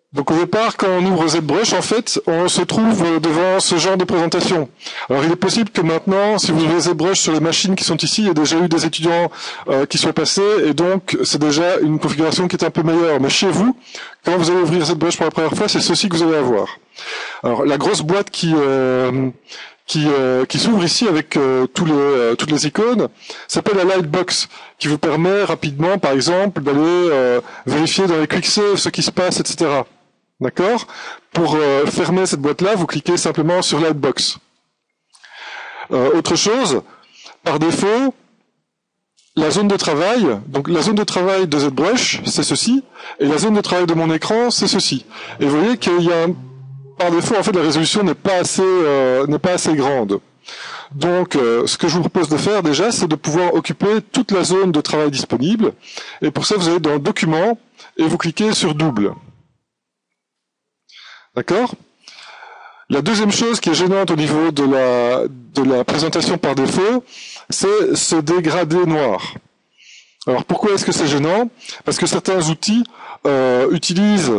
Donc au départ, quand on ouvre ZBrush, en fait, on se trouve devant ce genre de présentation. Alors il est possible que maintenant, si vous ouvrez ZBrush sur les machines qui sont ici, il y a déjà eu des étudiants qui sont passés, et donc c'est déjà une configuration qui est un peu meilleure. Mais chez vous, quand vous allez ouvrir ZBrush pour la première fois, c'est ceci que vous allez avoir. Alors la grosse boîte qui s'ouvre ici avec toutes les icônes s'appelle la Lightbox, qui vous permet rapidement, par exemple, d'aller vérifier dans les quick save ce qui se passe, etc. D'accord? Pour fermer cette boîte-là, vous cliquez simplement sur Lightbox. Autre chose, par défaut, la zone de travail, donc la zone de travail de ZBrush, c'est ceci, et la zone de travail de mon écran, c'est ceci. Et vous voyez qu'il y a par défaut, en fait, la résolution n'est pas assez grande. Donc, ce que je vous propose de faire déjà, c'est de pouvoir occuper toute la zone de travail disponible. Et pour ça, vous allez dans Documents et vous cliquez sur Double. D'accord? La deuxième chose qui est gênante au niveau de la présentation par défaut, c'est ce dégradé noir. Alors pourquoi est-ce que c'est gênant? Parce que certains outils utilisent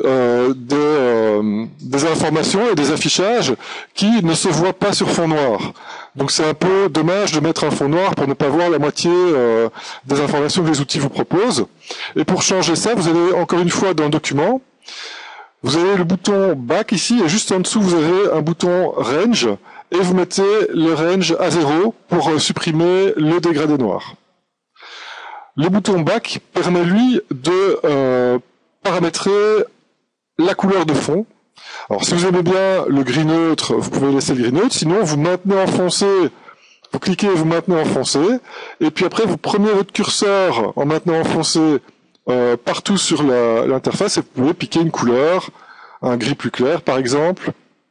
des informations et des affichages qui ne se voient pas sur fond noir. Donc c'est un peu dommage de mettre un fond noir pour ne pas voir la moitié des informations que les outils vous proposent. Et pour changer ça, vous allez encore une fois dans Documents, vous avez le bouton Back ici, et juste en dessous vous avez un bouton Range, et vous mettez le range à 0 pour supprimer le dégradé noir. Le bouton Back permet, lui, de paramétrer la couleur de fond. Alors, si vous aimez bien le gris neutre, vous pouvez laisser le gris neutre. Sinon, vous maintenez en foncé, vous cliquez et vous maintenez en foncé. Et puis après, vous prenez votre curseur en maintenant en foncé partout sur l'interface et vous pouvez piquer une couleur, un gris plus clair, par exemple.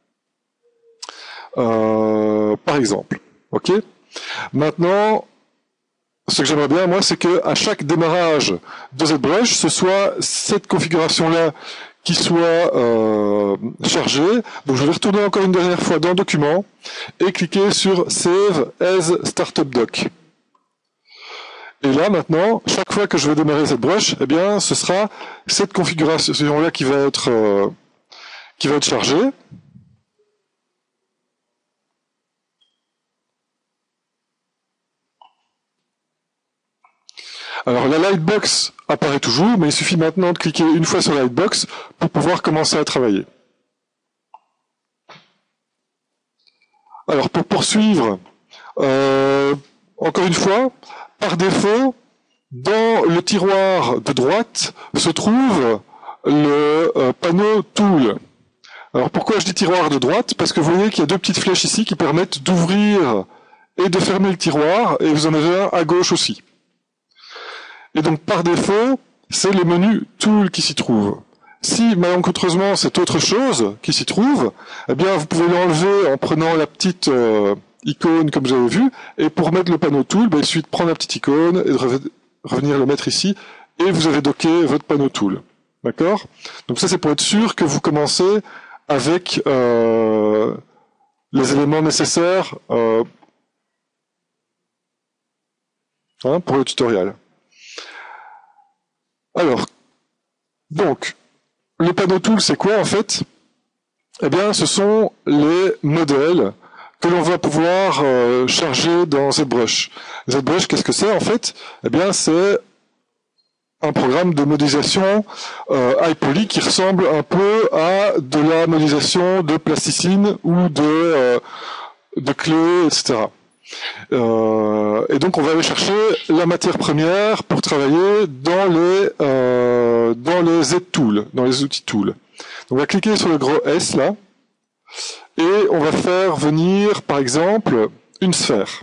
OK? Maintenant, ce que j'aimerais bien, moi, c'est qu'à chaque démarrage de ZBrush, ce soit cette configuration-là qui soit chargée. Donc, je vais retourner encore une dernière fois dans Documents et cliquer sur Save as Startup Doc. Et là, maintenant, chaque fois que je vais démarrer ZBrush, eh bien, ce sera cette configuration-là qui va être chargée. Alors la Lightbox apparaît toujours, mais il suffit maintenant de cliquer une fois sur la Lightbox pour pouvoir commencer à travailler. Alors pour poursuivre, encore une fois, par défaut, dans le tiroir de droite se trouve le panneau Tool. Alors pourquoi je dis tiroir de droite? Parce que vous voyez qu'il y a deux petites flèches ici qui permettent d'ouvrir et de fermer le tiroir, et vous en avez un à gauche aussi. Et donc, par défaut, c'est le menu Tool qui s'y trouve. Si, malencontreusement, c'est autre chose qui s'y trouve, eh bien, vous pouvez l'enlever en prenant la petite icône, comme vous avez vu, et pour mettre le panneau Tool, il suffit de prendre la petite icône et de revenir le mettre ici, et vous avez docké votre panneau Tool. D'accord? Donc ça, c'est pour être sûr que vous commencez avec les éléments nécessaires pour le tutoriel. Alors, donc, le panneau Tool, c'est quoi en fait? Eh bien, ce sont les modèles que l'on va pouvoir charger dans ZBrush. ZBrush, qu'est-ce que c'est en fait? Eh bien, c'est un programme de modélisation iPoly qui ressemble un peu à de la modélisation de plasticine ou de clés, etc. Et donc on va aller chercher la matière première pour travailler dans les Z-Tools, dans les outils Tools. On va cliquer sur le gros S là, et on va faire venir par exemple une sphère.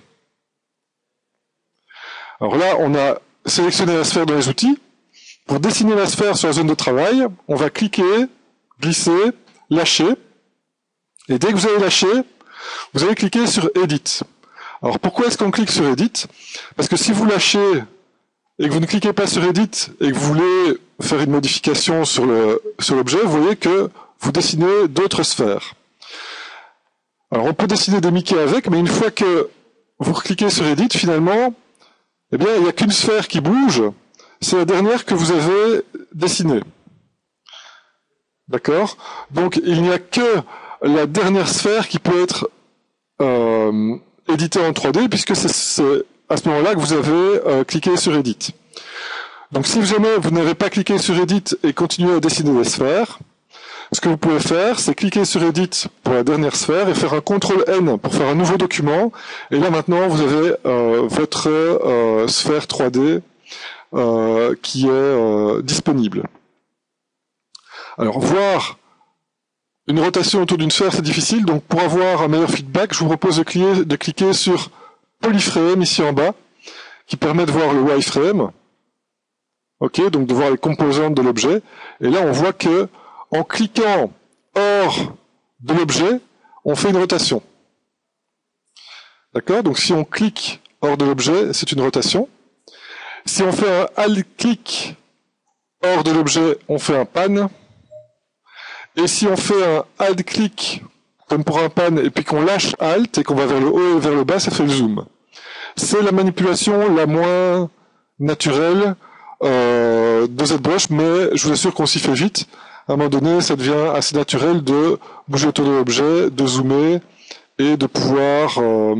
Alors là on a sélectionné la sphère dans les outils. Pour dessiner la sphère sur la zone de travail, on va cliquer, glisser, lâcher, et dès que vous avez lâché, vous allez cliquer sur Edit. Alors pourquoi est-ce qu'on clique sur Edit? Parce que si vous lâchez et que vous ne cliquez pas sur Edit et que vous voulez faire une modification sur l'objet, vous voyez que vous dessinez d'autres sphères. Alors on peut dessiner des Mickey avec, mais une fois que vous cliquez sur Edit, finalement, eh bien il n'y a qu'une sphère qui bouge, c'est la dernière que vous avez dessinée. D'accord? Donc il n'y a que la dernière sphère qui peut être éditée en 3D, puisque c'est à ce moment-là que vous avez cliqué sur Edit. Donc si jamais vous n'avez pas cliqué sur Edit et continué à dessiner des sphères, ce que vous pouvez faire, c'est cliquer sur Edit pour la dernière sphère et faire un CTRL-N pour faire un nouveau document. Et là maintenant, vous avez votre sphère 3D qui est disponible. Alors, voir une rotation autour d'une sphère, c'est difficile. Donc, pour avoir un meilleur feedback, je vous propose de cliquer sur Polyframe ici en bas, qui permet de voir le wireframe. Ok, donc de voir les composantes de l'objet. Et là, on voit que en cliquant hors de l'objet, on fait une rotation. D'accord? Donc si on clique hors de l'objet, c'est une rotation. Si on fait un alt-clic hors de l'objet, on fait un pan. Et si on fait un alt-clic, comme pour un pan, et puis qu'on lâche alt, et qu'on va vers le haut et vers le bas, ça fait le zoom. C'est la manipulation la moins naturelle de ZBrush, mais je vous assure qu'on s'y fait vite. À un moment donné, ça devient assez naturel de bouger autour de l'objet, de zoomer et de pouvoir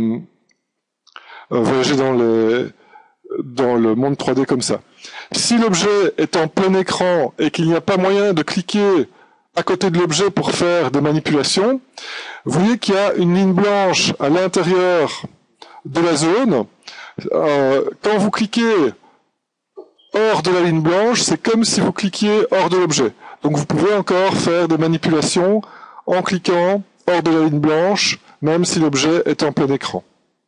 voyager dans le monde 3D comme ça. Si l'objet est en plein écran et qu'il n'y a pas moyen de cliquer à côté de l'objet pour faire des manipulations, vous voyez qu'il y a une ligne blanche à l'intérieur de la zone. Quand vous cliquez hors de la ligne blanche, c'est comme si vous cliquiez hors de l'objet. Donc vous pouvez encore faire des manipulations en cliquant hors de la ligne blanche, même si l'objet est en plein écran.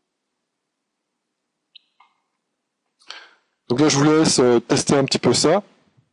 Donc là, je vous laisse tester un petit peu ça.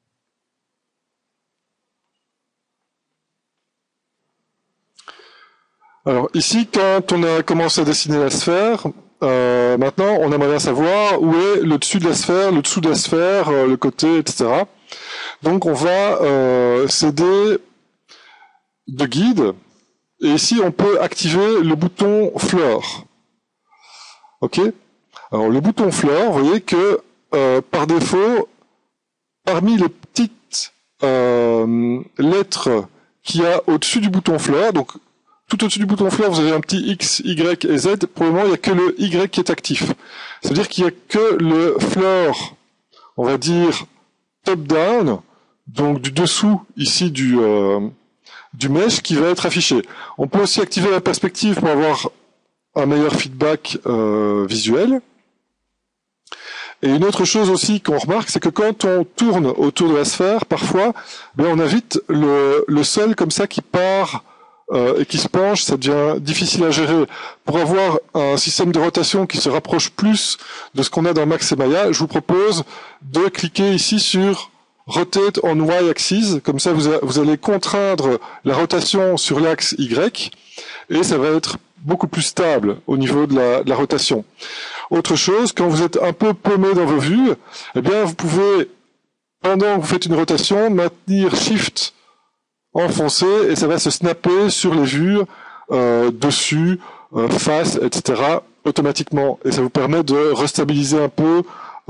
Alors ici, quand on a commencé à dessiner la sphère, maintenant on aimerait bien savoir où est le dessus de la sphère, le dessous de la sphère, le côté, etc. Donc on va s'aider de guide, et ici on peut activer le bouton Floor. Ok? Alors le bouton Floor, vous voyez que par défaut, parmi les petites lettres qu'il y a au-dessus du bouton Floor, donc tout au-dessus du bouton Floor, vous avez un petit X, Y et Z. Pour le moment, il n'y a que le Y qui est actif. C'est-à-dire qu'il n'y a que le Floor, on va dire, top-down, donc du dessous, ici, du mesh, qui va être affiché. On peut aussi activer la perspective pour avoir un meilleur feedback visuel. Et une autre chose aussi qu'on remarque, c'est que quand on tourne autour de la sphère, parfois, on a vite le sol comme ça qui part et qui se penche, ça devient difficile à gérer. Pour avoir un système de rotation qui se rapproche plus de ce qu'on a dans Max et Maya, je vous propose de cliquer ici sur Rotate on Y-axis, comme ça vous allez contraindre la rotation sur l'axe Y, et ça va être beaucoup plus stable au niveau de la rotation. Autre chose, quand vous êtes un peu paumé dans vos vues, eh bien vous pouvez, pendant que vous faites une rotation, maintenir Shift enfoncé et ça va se snapper sur les vues, dessus, face, etc. automatiquement. Et ça vous permet de restabiliser un peu,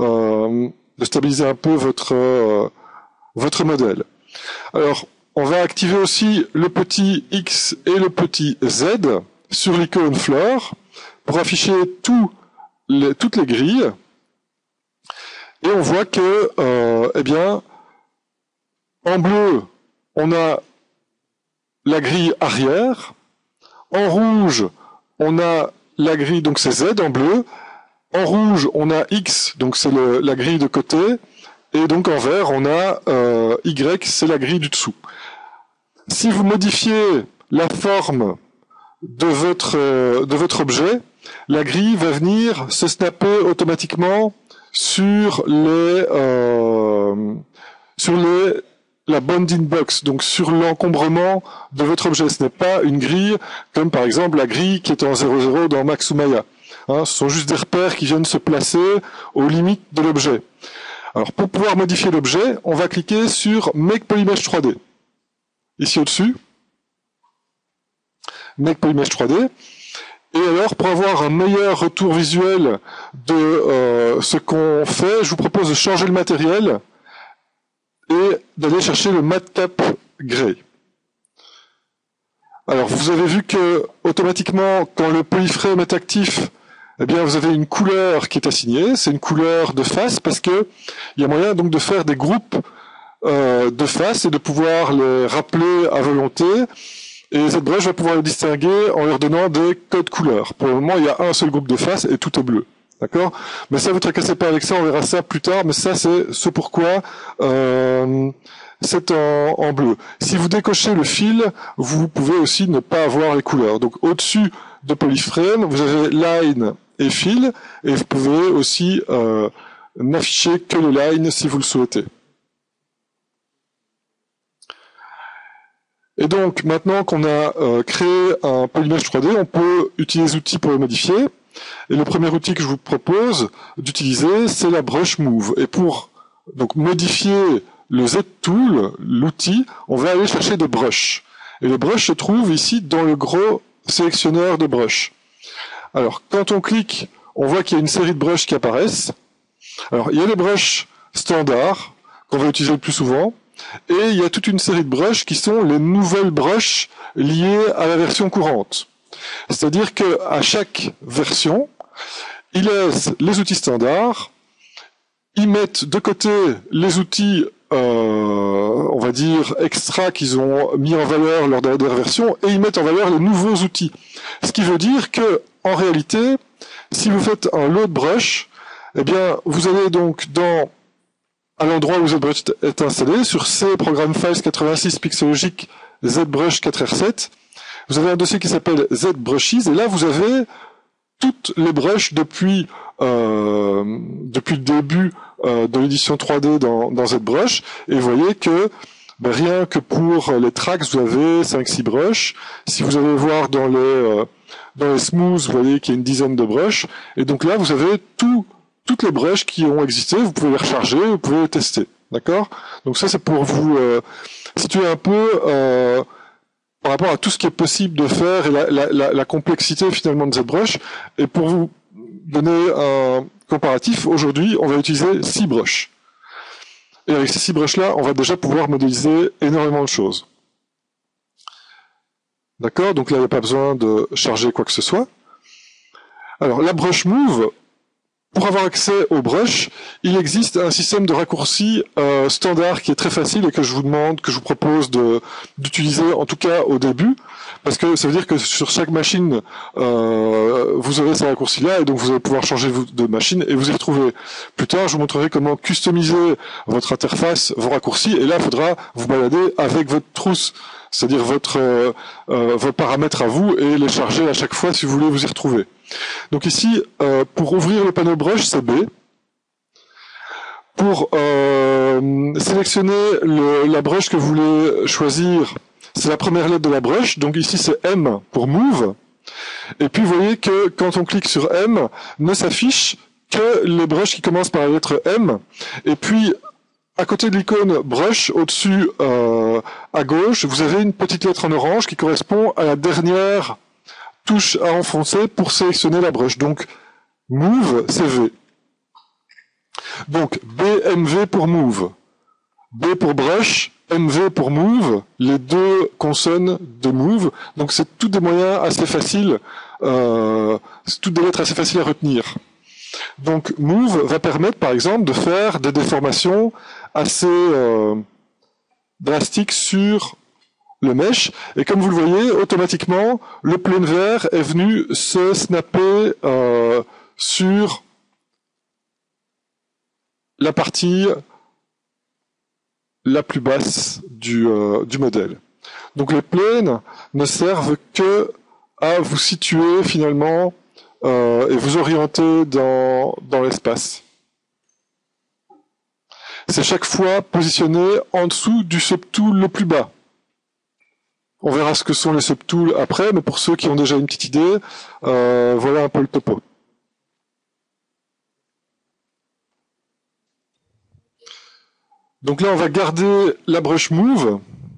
votre modèle. Alors, on va activer aussi le petit X et le petit Z sur l'icône Floor pour afficher toutes les grilles. Et on voit que, eh bien, en bleu, on a la grille arrière. En rouge, on a la grille, donc c'est Z en bleu. En rouge, on a X, donc c'est la grille de côté. Et donc en vert, on a Y, c'est la grille du dessous. Si vous modifiez la forme de votre objet, la grille va venir se snapper automatiquement sur la bounding box, donc sur l'encombrement de votre objet. Ce n'est pas une grille comme par exemple la grille qui est en 0,0 dans Max ou Maya. Ce sont juste des repères qui viennent se placer aux limites de l'objet. Alors pour pouvoir modifier l'objet, on va cliquer sur Make Polymesh 3D. Ici au-dessus. Make Polymesh 3D. Et alors, pour avoir un meilleur retour visuel de ce qu'on fait, je vous propose de changer le matériel et d'aller chercher le Madcap Gray. Alors, vous avez vu que automatiquement, quand le polyframe est actif, eh bien, vous avez une couleur qui est assignée. C'est une couleur de face parce que il y a moyen donc de faire des groupes de faces et de pouvoir les rappeler à volonté. Et ZBrush va pouvoir les distinguer en leur donnant des codes couleurs. Pour le moment, il y a un seul groupe de faces et tout est bleu. D'accord? Mais ça, vous ne tracassez pas avec ça, on verra ça plus tard, mais ça, c'est ce pourquoi c'est en bleu. Si vous décochez le fil, vous pouvez aussi ne pas avoir les couleurs. Donc, au-dessus de Polyframe, vous avez Line et Fil, et vous pouvez aussi n'afficher que les lines si vous le souhaitez. Et donc, maintenant qu'on a créé un Polymesh 3D, on peut utiliser les outils pour le modifier. Et le premier outil que je vous propose d'utiliser, c'est la Brush Move. Et pour donc modifier le Z-Tool, l'outil, on va aller chercher des brushes. Et les brushes se trouvent ici dans le gros sélectionneur de brushes. Alors, quand on clique, on voit qu'il y a une série de brushes qui apparaissent. Alors, il y a les brushes standards, qu'on va utiliser le plus souvent. Et il y a toute une série de brushes qui sont les nouvelles brushes liées à la version courante. C'est-à-dire qu'à chaque version, ils laissent les outils standards, ils mettent de côté les outils, on va dire, extra qu'ils ont mis en valeur lors de la dernière version, et ils mettent en valeur les nouveaux outils. Ce qui veut dire que, en réalité, si vous faites un load brush, eh bien, vous allez donc à l'endroit où ZBrush est installé, sur C, Programme Files 86, Pixologic, ZBrush 4R7, vous avez un dossier qui s'appelle ZBrushes, et là vous avez toutes les brushes depuis le début de l'édition 3D dans ZBrush, et vous voyez que rien que pour les tracks, vous avez 5-6 brushes. Si vous allez voir dans les smooths, vous voyez qu'il y a une dizaine de brushes, et donc là vous avez toutes les brushes qui ont existé, vous pouvez les recharger, vous pouvez les tester. D'accord? Donc ça, c'est pour vous situer un peu par rapport à tout ce qui est possible de faire et la complexité finalement de ZBrush. Et pour vous donner un comparatif, aujourd'hui, on va utiliser 6 brushes. Et avec ces 6 brushes-là, on va déjà pouvoir modéliser énormément de choses. D'accord? Donc là, il n'y a pas besoin de charger quoi que ce soit. Alors, la Brush Move, pour avoir accès aux brushes, il existe un système de raccourcis standard qui est très facile et que je vous propose d'utiliser en tout cas au début, parce que ça veut dire que sur chaque machine, vous aurez ces raccourcis-là et donc vous allez pouvoir changer de machine et vous y retrouver. Plus tard, je vous montrerai comment customiser votre interface, vos raccourcis, et là, il faudra vous balader avec votre trousse, c'est-à-dire vos paramètres à vous et les charger à chaque fois si vous voulez vous y retrouver. Donc ici, pour ouvrir le panneau brush, c'est B. Pour sélectionner la brush que vous voulez choisir, c'est la première lettre de la brush. Donc ici, c'est M pour Move. Et puis, vous voyez que quand on clique sur M, ne s'affiche que les brushes qui commencent par la lettre M. Et puis, à côté de l'icône brush, au-dessus à gauche, vous avez une petite lettre en orange qui correspond à la dernière touche à enfoncer pour sélectionner la brush. Donc, Move, c'est V. Donc, BMV pour Move. B pour Brush, MV pour Move, les deux consonnes de Move. Donc, c'est tous des moyens assez faciles, c'est toutes des lettres assez faciles à retenir. Donc, Move va permettre, par exemple, de faire des déformations assez drastiques sur le mesh, et comme vous le voyez, automatiquement, le plane vert est venu se snapper sur la partie la plus basse du modèle. Donc les planes ne servent que à vous situer finalement et vous orienter dans l'espace. C'est chaque fois positionné en dessous du subtool le plus bas. On verra ce que sont les subtools après, mais pour ceux qui ont déjà une petite idée, voilà un peu le topo. Donc là, on va garder la brush move.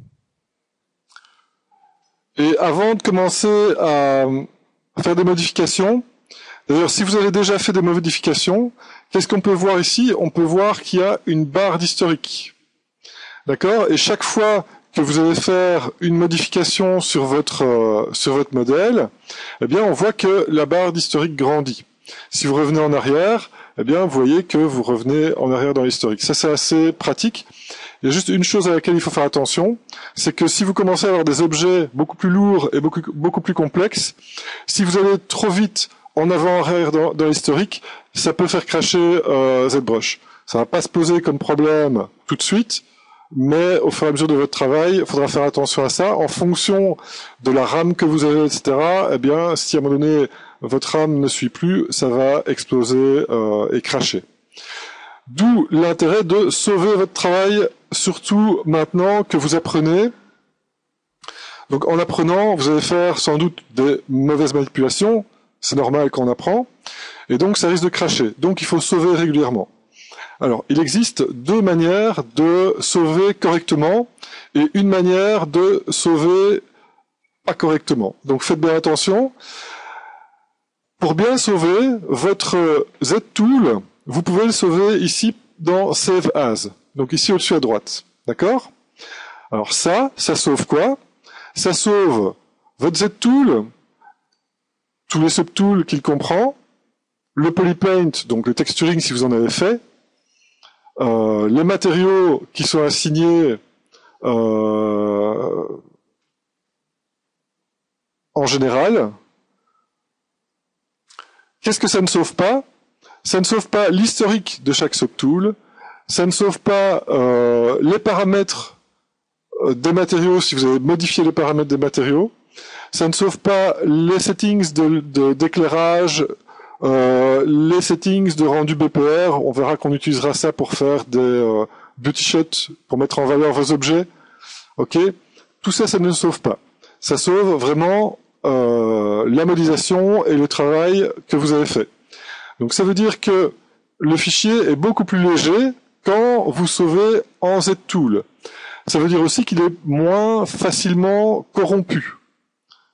Et avant de commencer à faire des modifications, d'ailleurs, si vous avez déjà fait des modifications, qu'est-ce qu'on peut voir ici? On peut voir qu'il y a une barre d'historique. D'accord? Et chaque fois que vous allez faire une modification sur votre modèle, eh bien, on voit que la barre d'historique grandit. Si vous revenez en arrière, eh bien, vous voyez que vous revenez en arrière dans l'historique. Ça, c'est assez pratique. Il y a juste une chose à laquelle il faut faire attention, c'est que si vous commencez à avoir des objets beaucoup plus lourds et beaucoup plus complexes, si vous allez trop vite en avant arrière dans l'historique, ça peut faire cracher ZBrush. Ça va pas se poser comme problème tout de suite, mais au fur et à mesure de votre travail, il faudra faire attention à ça. En fonction de la RAM que vous avez, etc., eh bien, si à un moment donné, votre RAM ne suit plus, ça va exploser et cracher. D'où l'intérêt de sauver votre travail, surtout maintenant que vous apprenez. Donc en apprenant, vous allez faire sans doute des mauvaises manipulations, c'est normal quand on apprend, et donc ça risque de cracher. Donc il faut sauver régulièrement. Alors, il existe deux manières de sauver correctement et une manière de sauver pas correctement. Donc faites bien attention. Pour bien sauver votre Z-Tool, vous pouvez le sauver ici dans Save As. Donc ici au-dessus à droite. D'accord? Alors ça sauve quoi? Ça sauve votre Z-Tool, tous les subtools qu'il comprend, le polypaint, donc le texturing si vous en avez fait, les matériaux qui sont assignés en général. Qu'est-ce que ça ne sauve pas? Ça ne sauve pas l'historique de chaque subtool, ça ne sauve pas les paramètres des matériaux si vous avez modifié les paramètres des matériaux, ça ne sauve pas les settings d'éclairage, les settings de rendu BPR, on verra qu'on utilisera ça pour faire des beauty shots, pour mettre en valeur vos objets. Ok, tout ça, ça ne le sauve pas. Ça sauve vraiment la modélisation et le travail que vous avez fait. Donc ça veut dire que le fichier est beaucoup plus léger quand vous sauvez en Z-Tool. Ça veut dire aussi qu'il est moins facilement corrompu. D'accord ?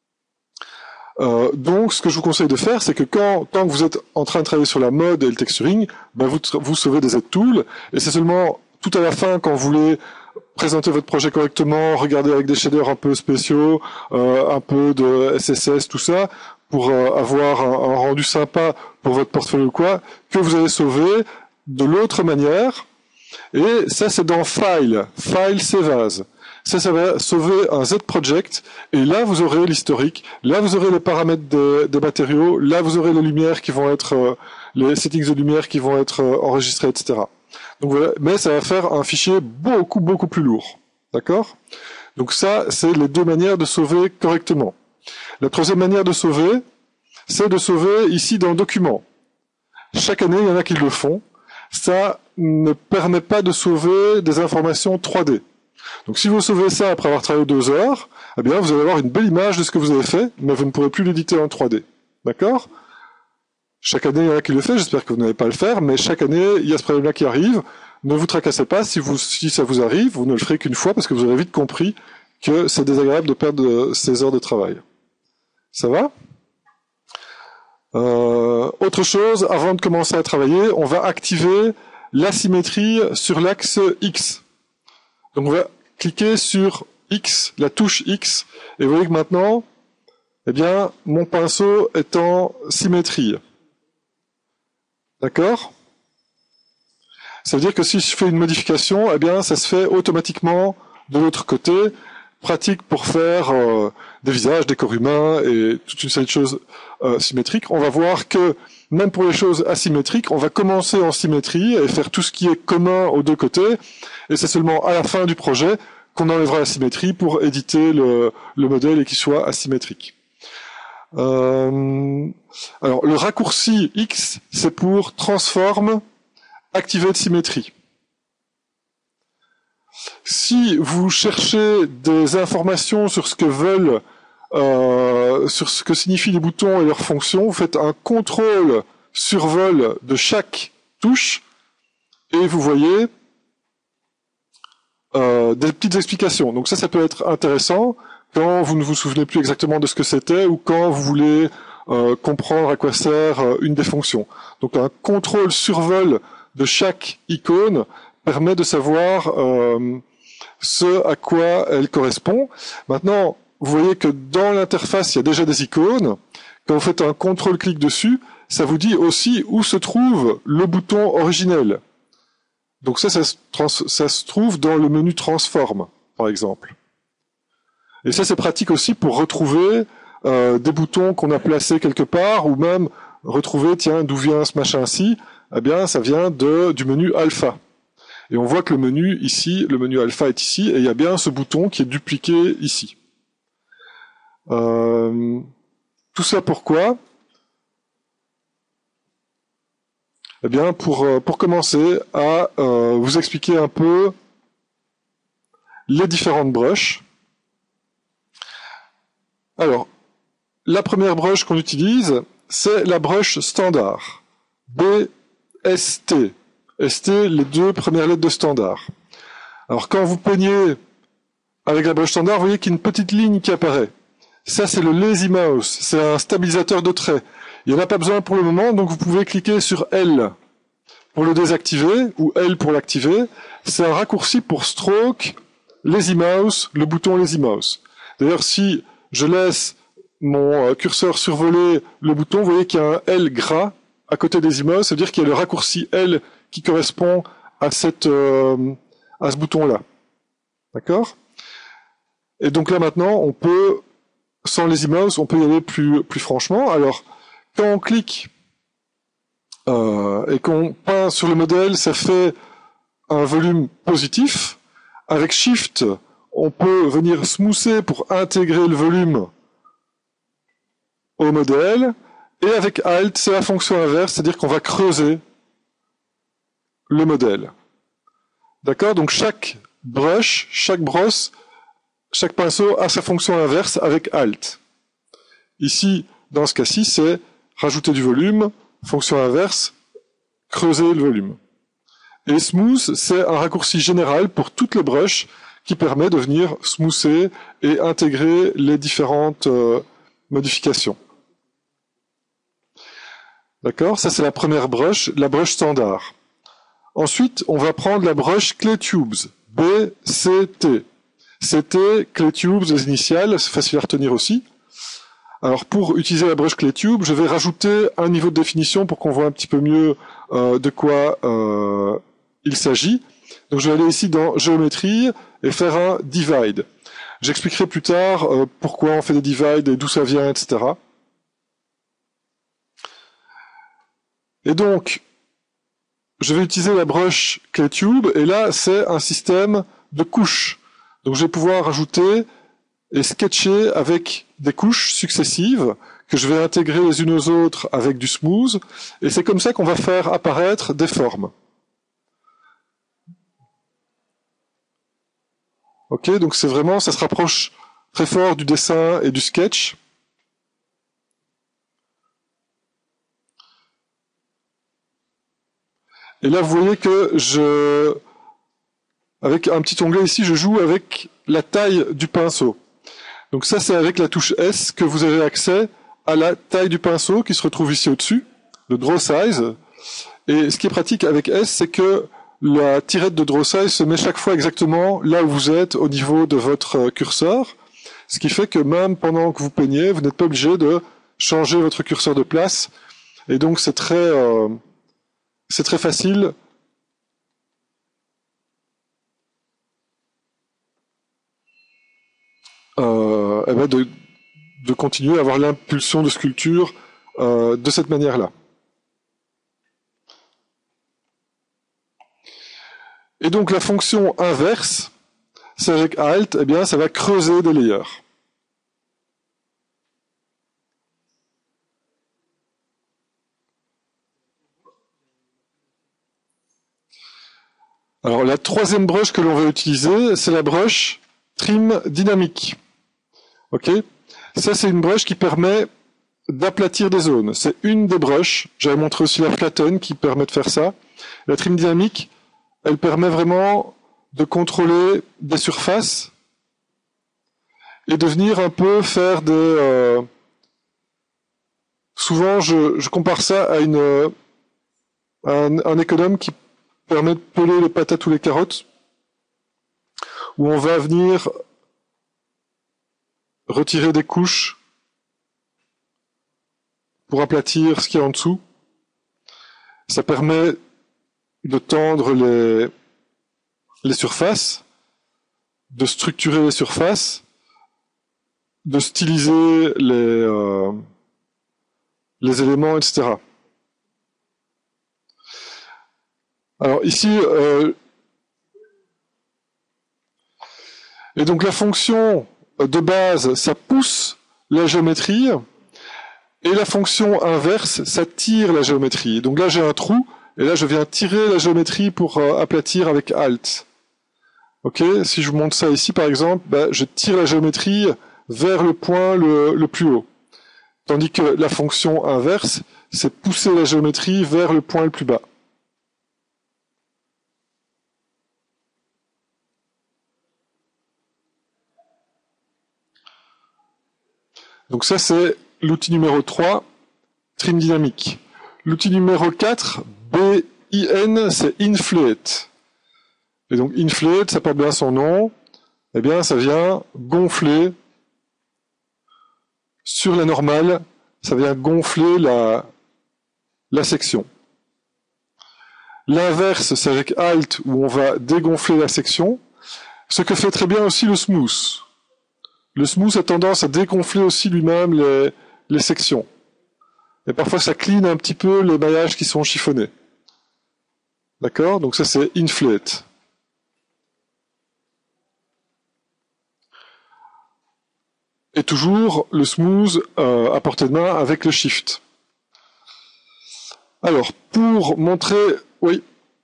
Donc, ce que je vous conseille de faire, c'est que tant que vous êtes en train de travailler sur la mode et le texturing, ben vous sauvez des Z-Tools, et c'est seulement tout à la fin, quand vous voulez présenter votre projet correctement, regarder avec des shaders un peu spéciaux, un peu de SSS, tout ça, pour avoir un rendu sympa pour votre portfolio ou quoi, que vous allez sauver de l'autre manière. Et ça, c'est dans File Save As. Ça va sauver un Z-Project, et là, vous aurez l'historique, là, vous aurez les paramètres des matériaux, là, vous aurez les lumières qui vont être, les settings de lumière qui vont être enregistrés, etc. Donc voilà, mais ça va faire un fichier beaucoup, beaucoup plus lourd. D'accord? Donc ça, c'est les deux manières de sauver correctement. La troisième manière de sauver, c'est de sauver ici dans Documents. Chaque année, il y en a qui le font. Ça ne permet pas de sauver des informations 3D. Donc si vous sauvez ça après avoir travaillé 2 heures, eh bien vous allez avoir une belle image de ce que vous avez fait, mais vous ne pourrez plus l'éditer en 3D. D'accord? Chaque année, il y en a qui le fait, j'espère que vous n'allez pas le faire, mais chaque année, il y a ce problème-là qui arrive. Ne vous tracassez pas, si ça vous arrive, vous ne le ferez qu'une fois, parce que vous aurez vite compris que c'est désagréable de perdre ces heures de travail. Ça va? Autre chose, avant de commencer à travailler, on va activer l'asymétrie sur l'axe X. Donc on va cliquer sur X, la touche X, et vous voyez que maintenant, eh bien, mon pinceau est en symétrie. D'accord? Ça veut dire que si je fais une modification, eh bien, ça se fait automatiquement de l'autre côté. Pratique pour faire des visages, des corps humains et toute une série de choses symétriques. On va voir que même pour les choses asymétriques, on va commencer en symétrie et faire tout ce qui est commun aux deux côtés. Et c'est seulement à la fin du projet qu'on enlèvera la symétrie pour éditer le modèle et qu'il soit asymétrique. Alors, le raccourci X, c'est pour Transform Activate Symmetry. Si vous cherchez des informations sur ce que veulent, sur ce que signifient les boutons et leurs fonctions, vous faites un contrôle survol de chaque touche et vous voyez des petites explications. Donc ça peut être intéressant quand vous ne vous souvenez plus exactement de ce que c'était ou quand vous voulez comprendre à quoi sert une des fonctions. Donc un contrôle survol de chaque icône permet de savoir ce à quoi elle correspond. Maintenant, vous voyez que dans l'interface, il y a déjà des icônes. Quand vous faites un contrôle-clic dessus, ça vous dit aussi où se trouve le bouton originel. Donc ça se trouve dans le menu Transform, par exemple. Et ça, c'est pratique aussi pour retrouver des boutons qu'on a placés quelque part, ou même retrouver, tiens, d'où vient ce machin-ci. Eh bien, ça vient du menu Alpha. Et on voit que le menu ici, le menu Alpha est ici, et il y a bien ce bouton qui est dupliqué ici. Tout ça pourquoi? Eh bien, pour commencer à vous expliquer un peu les différentes brushes. Alors, la première brush qu'on utilise, c'est la brush standard. BST. ST, les deux premières lettres de standard. Alors, quand vous peignez avec la brush standard, vous voyez qu'il y a une petite ligne qui apparaît. Ça, c'est le lazy mouse. C'est un stabilisateur de traits. Il n'y en a pas besoin pour le moment, donc vous pouvez cliquer sur L pour le désactiver, ou L pour l'activer. C'est un raccourci pour stroke, lazy mouse, le bouton lazy mouse. D'ailleurs, si je laisse mon curseur survoler le bouton, vous voyez qu'il y a un L gras à côté des mouse, ça veut dire qu'il y a le raccourci L qui correspond à ce bouton-là. D'accord? Et donc là maintenant, on peut, sans lazy mouse, on peut y aller plus franchement. Alors, quand on clique et qu'on peint sur le modèle, ça fait un volume positif. Avec Shift, on peut venir smoother pour intégrer le volume au modèle. Et avec Alt, c'est la fonction inverse, c'est-à-dire qu'on va creuser le modèle. D'accord? Donc chaque brush, chaque brosse, chaque pinceau a sa fonction inverse avec Alt. Ici, dans ce cas-ci, c'est rajouter du volume, fonction inverse, creuser le volume. Et Smooth, c'est un raccourci général pour toutes les brushes qui permet de venir smoother et intégrer les différentes modifications. D'accord? Ça, c'est la première brush, la brush standard. Ensuite, on va prendre la brush Clay Tubes, BCT. C'était Clay Tubes, les initiales, c'est facile à retenir aussi. Alors, pour utiliser la brush Clay Tube, je vais rajouter un niveau de définition pour qu'on voit un petit peu mieux de quoi il s'agit. Donc, je vais aller ici dans Géométrie et faire un Divide. J'expliquerai plus tard pourquoi on fait des divides et d'où ça vient, etc. Et donc, je vais utiliser la brush Clay Tube, et là, c'est un système de couches. Donc, je vais pouvoir rajouter et sketcher avec des couches successives que je vais intégrer les unes aux autres avec du smooth, et c'est comme ça qu'on va faire apparaître des formes. Ok, donc c'est vraiment, ça se rapproche très fort du dessin et du sketch. Et là, vous voyez que avec un petit onglet ici, je joue avec la taille du pinceau. Donc ça, c'est avec la touche S que vous avez accès à la taille du pinceau qui se retrouve ici au-dessus, le Draw Size. Et ce qui est pratique avec S, c'est que la tirette de Draw Size se met chaque fois exactement là où vous êtes au niveau de votre curseur. Ce qui fait que même pendant que vous peignez, vous n'êtes pas obligé de changer votre curseur de place. Et donc c'est très facile de continuer à avoir l'impulsion de sculpture de cette manière-là. Et donc la fonction inverse, c'est avec Alt, eh bien ça va creuser des layers. Alors la troisième brush que l'on va utiliser, c'est la brush Trim dynamique. Ok? Ça c'est une brush qui permet d'aplatir des zones. C'est une des brushes. J'avais montré aussi la Flatten qui permet de faire ça. La Trim dynamique, elle permet vraiment de contrôler des surfaces et de venir un peu faire des... Souvent, je compare ça à un économe qui permet de peler les patates ou les carottes, où on va venir retirer des couches pour aplatir ce qu'il y a en dessous. Ça permet de tendre les surfaces, de structurer les surfaces, de styliser les éléments, etc. Alors ici, et donc la fonction de base, ça pousse la géométrie, et la fonction inverse, ça tire la géométrie. Donc là, j'ai un trou, et là, je viens tirer la géométrie pour aplatir avec Alt. Ok, si je monte ça ici, par exemple, je tire la géométrie vers le point le plus haut. Tandis que la fonction inverse, c'est pousser la géométrie vers le point le plus bas. Donc ça, c'est l'outil numéro 3, trim dynamique. L'outil numéro 4, BIN, c'est inflate. Et donc inflate, ça porte bien son nom. Eh bien, ça vient gonfler sur la normale, ça vient gonfler la section. L'inverse, c'est avec Alt, où on va dégonfler la section. Ce que fait très bien aussi le smooth. Le smooth a tendance à dégonfler aussi lui-même les sections. Et parfois, ça clean un petit peu les maillages qui sont chiffonnés. D'accord? Donc ça, c'est inflate. Et toujours le smooth à portée de main avec le shift. Alors, pour montrer... Oui.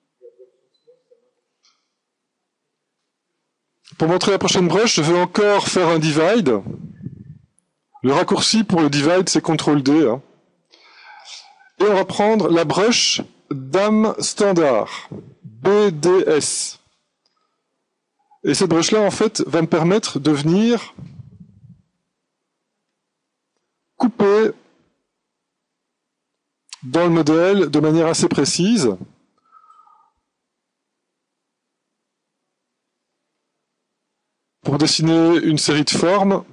Pour montrer la prochaine brush, je vais encore faire un divide. Le raccourci pour le divide, c'est CTRL-D. Hein. Et on va prendre la brush dame standard, BDS. Et cette brush-là, en fait, va me permettre de venir couper dans le modèle de manière assez précise. Pour dessiner une série de formes.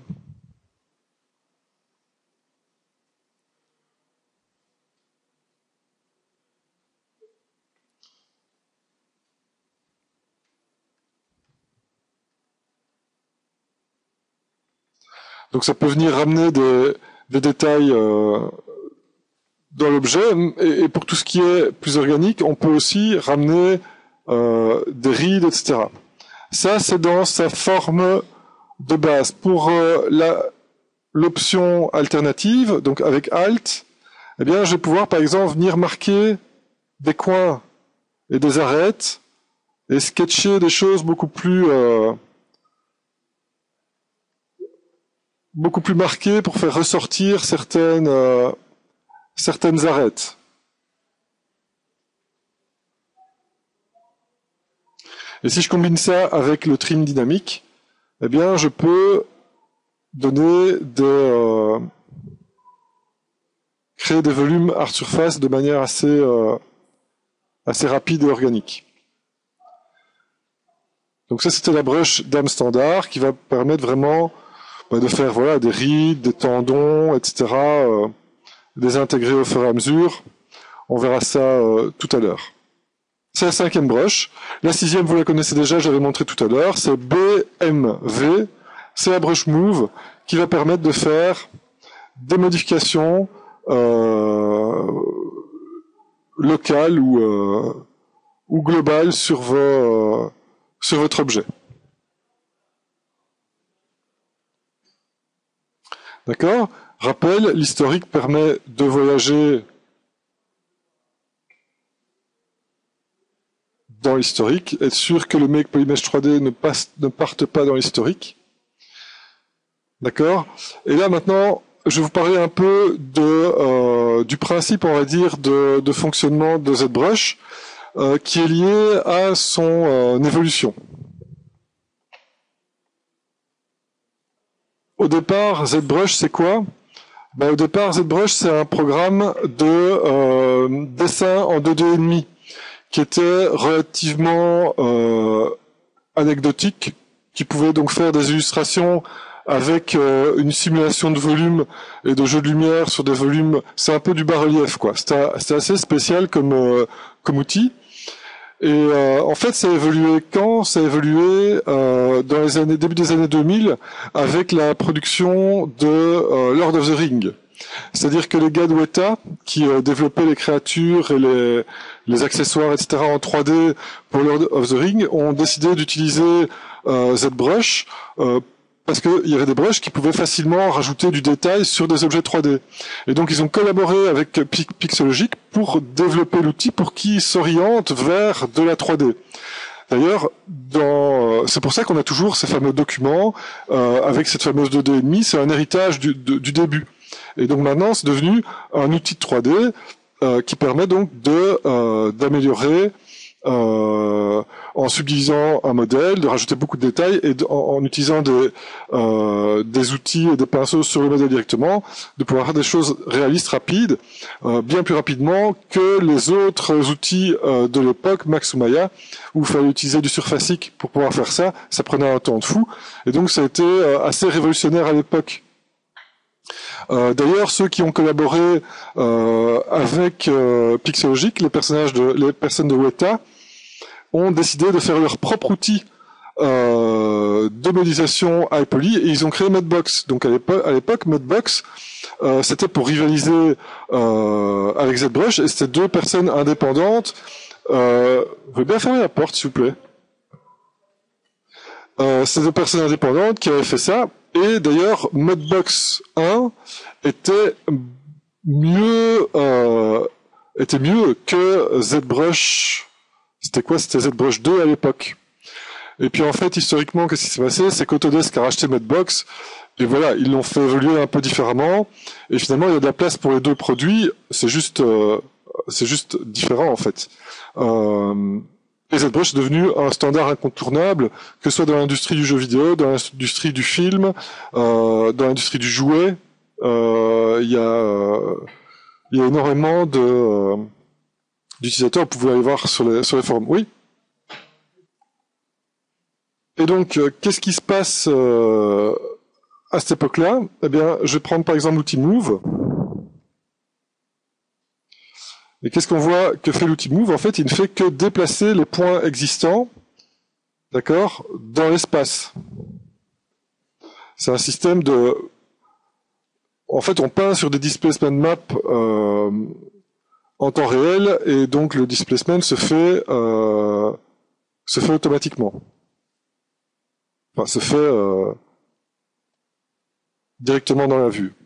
Donc ça peut venir ramener des détails dans l'objet. Et pour tout ce qui est plus organique, on peut aussi ramener des rides, etc. Ça, c'est dans sa forme de base. Pour l'option alternative, donc avec Alt, eh bien, je vais pouvoir, par exemple, venir marquer des coins et des arêtes et sketcher des choses beaucoup plus marquées pour faire ressortir certaines arêtes. Et si je combine ça avec le trim dynamique, eh bien, je peux donner créer des volumes hard surface de manière assez rapide et organique. Donc ça, c'était la brush dame standard qui va permettre vraiment de faire voilà des rides, des tendons, etc. Les intégrer au fur et à mesure. On verra ça tout à l'heure. C'est la 5e brush. La 6e, vous la connaissez déjà, j'avais montré tout à l'heure. C'est BMV. C'est la brush Move qui va permettre de faire des modifications locales ou globales sur votre objet. D'accord? Rappel, l'historique permet de voyager dans l'historique, être sûr que le Make Polymesh 3D ne parte pas dans l'historique. D'accord? Et là maintenant, je vais vous parler un peu du principe, on va dire, de fonctionnement de ZBrush, qui est lié à son évolution. Au départ, ZBrush, c'est quoi? Au départ, ZBrush, c'est un programme de dessin en 2D et demi, qui était relativement anecdotique, qui pouvait donc faire des illustrations avec une simulation de volume et de jeu de lumière sur des volumes. C'est un peu du bas-relief, quoi. C'était assez spécial comme outil. Et en fait, ça a évolué quand? Ça a évolué dans les début des années 2000 avec la production de Lord of the Ring. C'est-à-dire que les gars de Weta, qui développaient les créatures et les accessoires, etc. en 3D pour Lord of the Ring, ont décidé d'utiliser ZBrush parce qu'il y avait des brushes qui pouvaient facilement rajouter du détail sur des objets 3D. Et donc ils ont collaboré avec Pixologic pour développer l'outil pour qu'il s'oriente vers de la 3D. D'ailleurs, c'est pour ça qu'on a toujours ces fameux documents avec cette fameuse 2D+, c'est un héritage du début. Et donc maintenant, c'est devenu un outil de 3D qui permet donc d'améliorer en subdivisant un modèle, de rajouter beaucoup de détails et en utilisant des outils et des pinceaux sur le modèle directement, de pouvoir faire des choses réalistes, rapides, bien plus rapidement que les autres outils de l'époque, Max ou Maya, où il fallait utiliser du surfacique pour pouvoir faire ça. Ça prenait un temps de fou. Et donc ça a été assez révolutionnaire à l'époque. D'ailleurs, ceux qui ont collaboré avec Pixologic, les personnes de Weta, ont décidé de faire leur propre outil de modélisation high poly et ils ont créé Mudbox. Donc à l'époque, Mudbox, c'était pour rivaliser avec ZBrush et c'était deux personnes indépendantes. Vous pouvez bien fermer la porte, s'il vous plaît. C'est deux personnes indépendantes qui avaient fait ça. Et d'ailleurs, Mudbox 1 était mieux que ZBrush. C'était quoi? C'était ZBrush 2 à l'époque. Et puis en fait, historiquement, qu'est-ce qui s'est passé? C'est qu'Autodesk a racheté Mudbox. Et voilà, ils l'ont fait évoluer un peu différemment. Et finalement, il y a de la place pour les deux produits. C'est juste différent en fait. Et ZBrush est devenu un standard incontournable, que ce soit dans l'industrie du jeu vidéo, dans l'industrie du film, dans l'industrie du jouet. Il y a énormément d'utilisateurs. Vous pouvez aller voir sur les forums. Oui. Et donc, qu'est-ce qui se passe à cette époque-là? Eh bien, je vais prendre par exemple l'outil Move. Et qu'est-ce qu'on voit que fait l'outil Move? En fait, il ne fait que déplacer les points existants, d'accord, dans l'espace. C'est un système de... En fait, on peint sur des displacement maps en temps réel, et donc le displacement se fait automatiquement. Enfin, se fait directement dans la vue.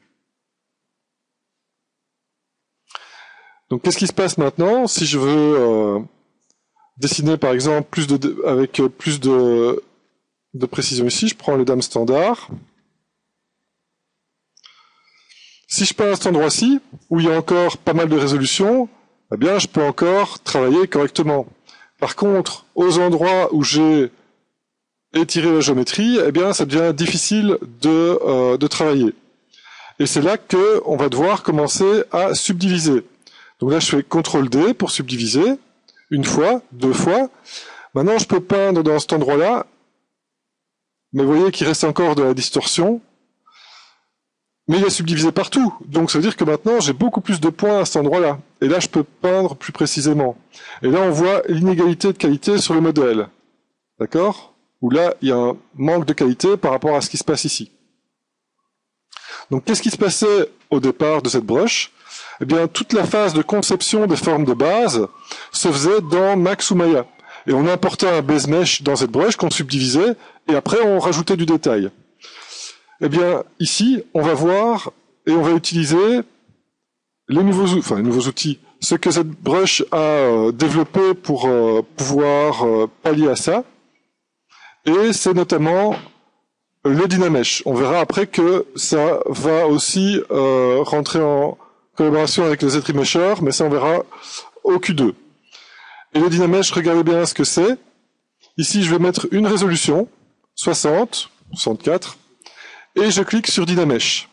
Donc, qu'est-ce qui se passe maintenant si je veux dessiner, par exemple, avec plus de précision ici? Je prends les dames standards. Si je peins à cet endroit-ci, où il y a encore pas mal de résolution, eh bien, je peux encore travailler correctement. Par contre, aux endroits où j'ai étiré la géométrie, eh bien, ça devient difficile de travailler. Et c'est là qu'on va devoir commencer à subdiviser. Donc là, je fais CTRL-D pour subdiviser, une fois, deux fois. Maintenant, je peux peindre dans cet endroit-là, mais vous voyez qu'il reste encore de la distorsion. Mais il est subdivisé partout, donc ça veut dire que maintenant, j'ai beaucoup plus de points à cet endroit-là. Et là, je peux peindre plus précisément. Et là, on voit l'inégalité de qualité sur le modèle. D'accord? Où là, il y a un manque de qualité par rapport à ce qui se passe ici. Donc, qu'est-ce qui se passait au départ de cette brush? Eh bien, toute la phase de conception des formes de base se faisait dans Max ou Maya. Et on importait un base mesh dans cette brush qu'on subdivisait, et après on rajoutait du détail. Eh bien, ici, on va voir, et on va utiliser les nouveaux outils. Ce que cette brush a développé pour pouvoir pallier à ça. Et c'est notamment le Dynamesh. On verra après que ça va aussi rentrer en collaboration avec le ZRemesher, mais ça on verra au Q2. Et le Dynamesh, regardez bien ce que c'est. Ici, je vais mettre une résolution, 60, 64, et je clique sur Dynamesh.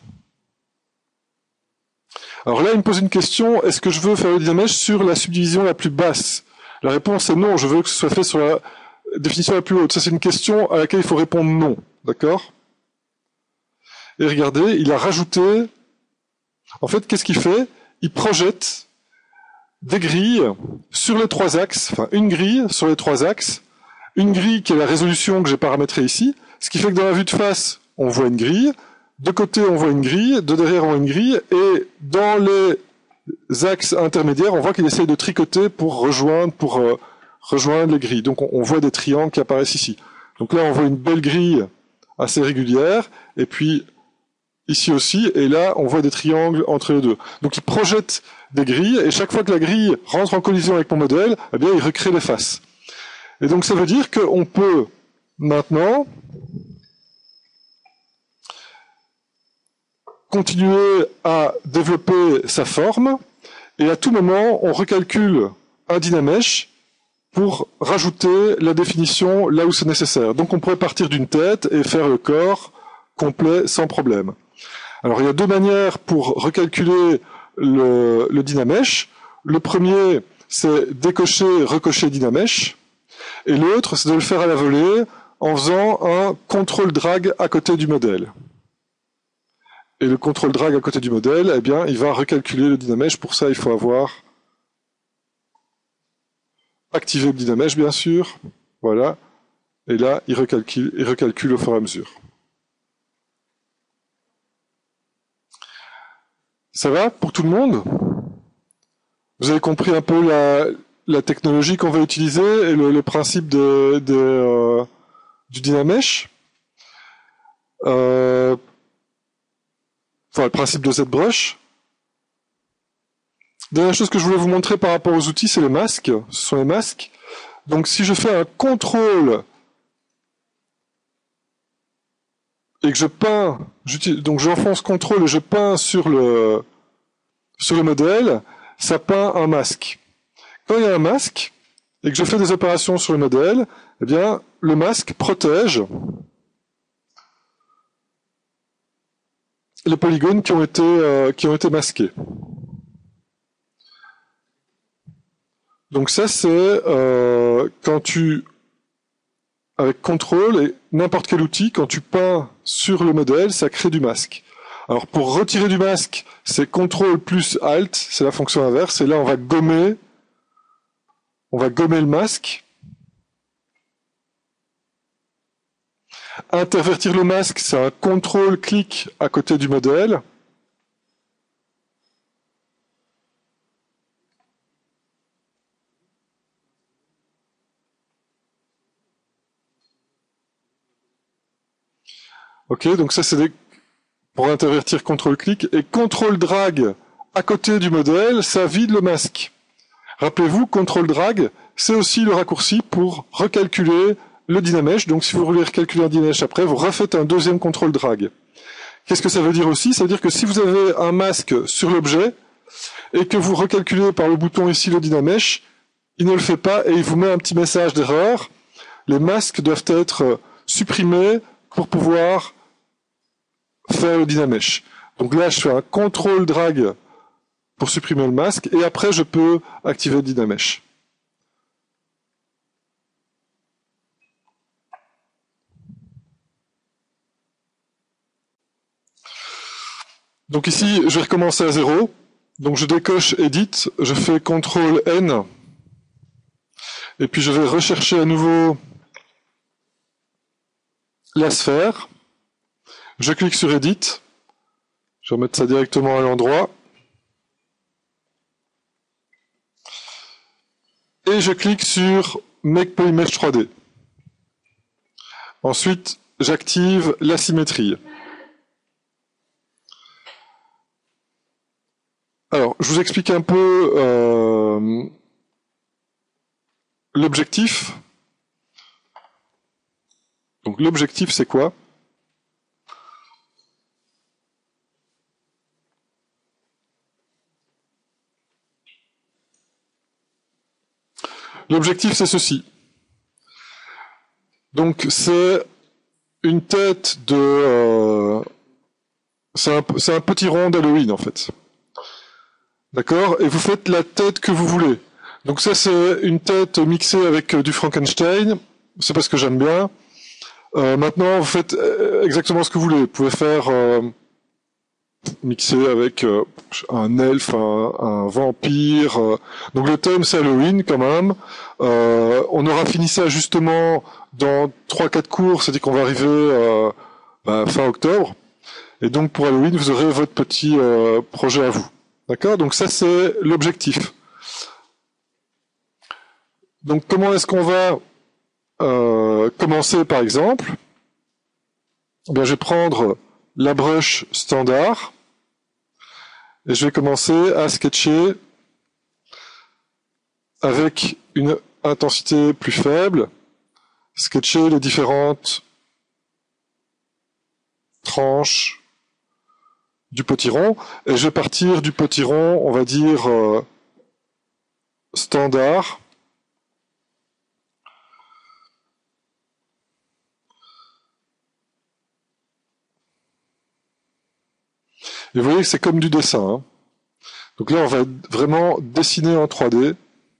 Alors là, il me pose une question, est-ce que je veux faire le Dynamesh sur la subdivision la plus basse? La réponse est non, je veux que ce soit fait sur définition la plus haute. Ça, c'est une question à laquelle il faut répondre non. D'accord? Et regardez, il a rajouté... En fait, qu'est-ce qu'il fait? Il projette des grilles sur les trois axes, enfin une grille sur les trois axes, une grille qui est la résolution que j'ai paramétrée ici, ce qui fait que dans la vue de face, on voit une grille, de côté on voit une grille, de derrière on voit une grille, et dans les axes intermédiaires, on voit qu'il essaye de tricoter pour rejoindre les grilles. Donc on voit des triangles qui apparaissent ici. Donc là on voit une belle grille assez régulière, et puis ici aussi, et là on voit des triangles entre les deux. Donc il projette des grilles, et chaque fois que la grille rentre en collision avec mon modèle, eh bien il recrée les faces. Et donc ça veut dire qu'on peut maintenant continuer à développer sa forme, et à tout moment on recalcule un Dynamesh pour rajouter la définition là où c'est nécessaire. Donc on pourrait partir d'une tête et faire le corps complet sans problème. Alors il y a deux manières pour recalculer le Dynamesh. Le premier, c'est décocher, recocher Dynamesh. Et l'autre, c'est de le faire à la volée en faisant un contrôle drag à côté du modèle. Et le contrôle drag à côté du modèle, eh bien, il va recalculer le Dynamesh. Pour ça, il faut avoir activé le Dynamesh, bien sûr. Voilà. Et là, il recalcule au fur et à mesure. Ça va pour tout le monde? Vous avez compris un peu la technologie qu'on va utiliser et le principe du Dynamesh? Enfin, le principe de ZBrush. Dernière chose que je voulais vous montrer par rapport aux outils, c'est les masques. Ce sont les masques. Donc si je fais un contrôle et que je peins, donc j'enfonce contrôle et je peins sur le modèle, ça peint un masque. Quand il y a un masque et que je fais des opérations sur le modèle, eh bien le masque protège les polygones qui ont été masqués. Donc ça c'est quand tu, avec contrôle et n'importe quel outil, quand tu peins sur le modèle, ça crée du masque. Alors pour retirer du masque, c'est contrôle plus alt, c'est la fonction inverse, et là on va gommer le masque. Intervertir le masque, c'est un contrôle-clic à côté du modèle. Ok, donc ça c'est pour intervertir contrôle-clic. Et contrôle-drag à côté du modèle, ça vide le masque. Rappelez-vous, contrôle-drag, c'est aussi le raccourci pour recalculer le Dynamesh. Donc si vous voulez recalculer un Dynamesh après, vous refaites un deuxième contrôle-drag. Qu'est-ce que ça veut dire aussi? Ça veut dire que si vous avez un masque sur l'objet et que vous recalculez par le bouton ici le Dynamesh, il ne le fait pas et il vous met un petit message d'erreur. Les masques doivent être supprimés pour pouvoir faire le Dynamesh. Donc là, je fais un contrôle drag pour supprimer le masque, et après, je peux activer le Dynamesh. Donc ici, je vais recommencer à 0. Donc je décoche Edit, je fais CTRL N, et puis je vais rechercher à nouveau la sphère. Je clique sur Edit, je vais remettre ça directement à l'endroit, et je clique sur Make Polymesh 3D. Ensuite, j'active la symétrie. Alors, je vous explique un peu l'objectif. Donc l'objectif, c'est quoi? L'objectif, c'est ceci. Donc, c'est une tête de... c'est un petit rond d'Halloween, en fait. D'accord? Et vous faites la tête que vous voulez. Donc ça, c'est une tête mixée avec du Frankenstein. c'est parce que j'aime bien. Maintenant, vous faites exactement ce que vous voulez. Vous pouvez faire mixer avec un elfe, un vampire. Donc le thème c'est Halloween quand même. On aura fini ça justement dans 3-4 cours, c'est-à-dire qu'on va arriver fin octobre. Et donc pour Halloween, vous aurez votre petit projet à vous. D'accord? Donc ça c'est l'objectif. Donc comment est-ce qu'on va commencer par exemple? Eh bien, je vais prendre la brush standard et je vais commencer à sketcher avec une intensité plus faible, sketcher les différentes tranches du potiron, et je vais partir du potiron, on va dire, standard. Et vous voyez que c'est comme du dessin. Hein. Donc là, on va vraiment dessiner en 3D.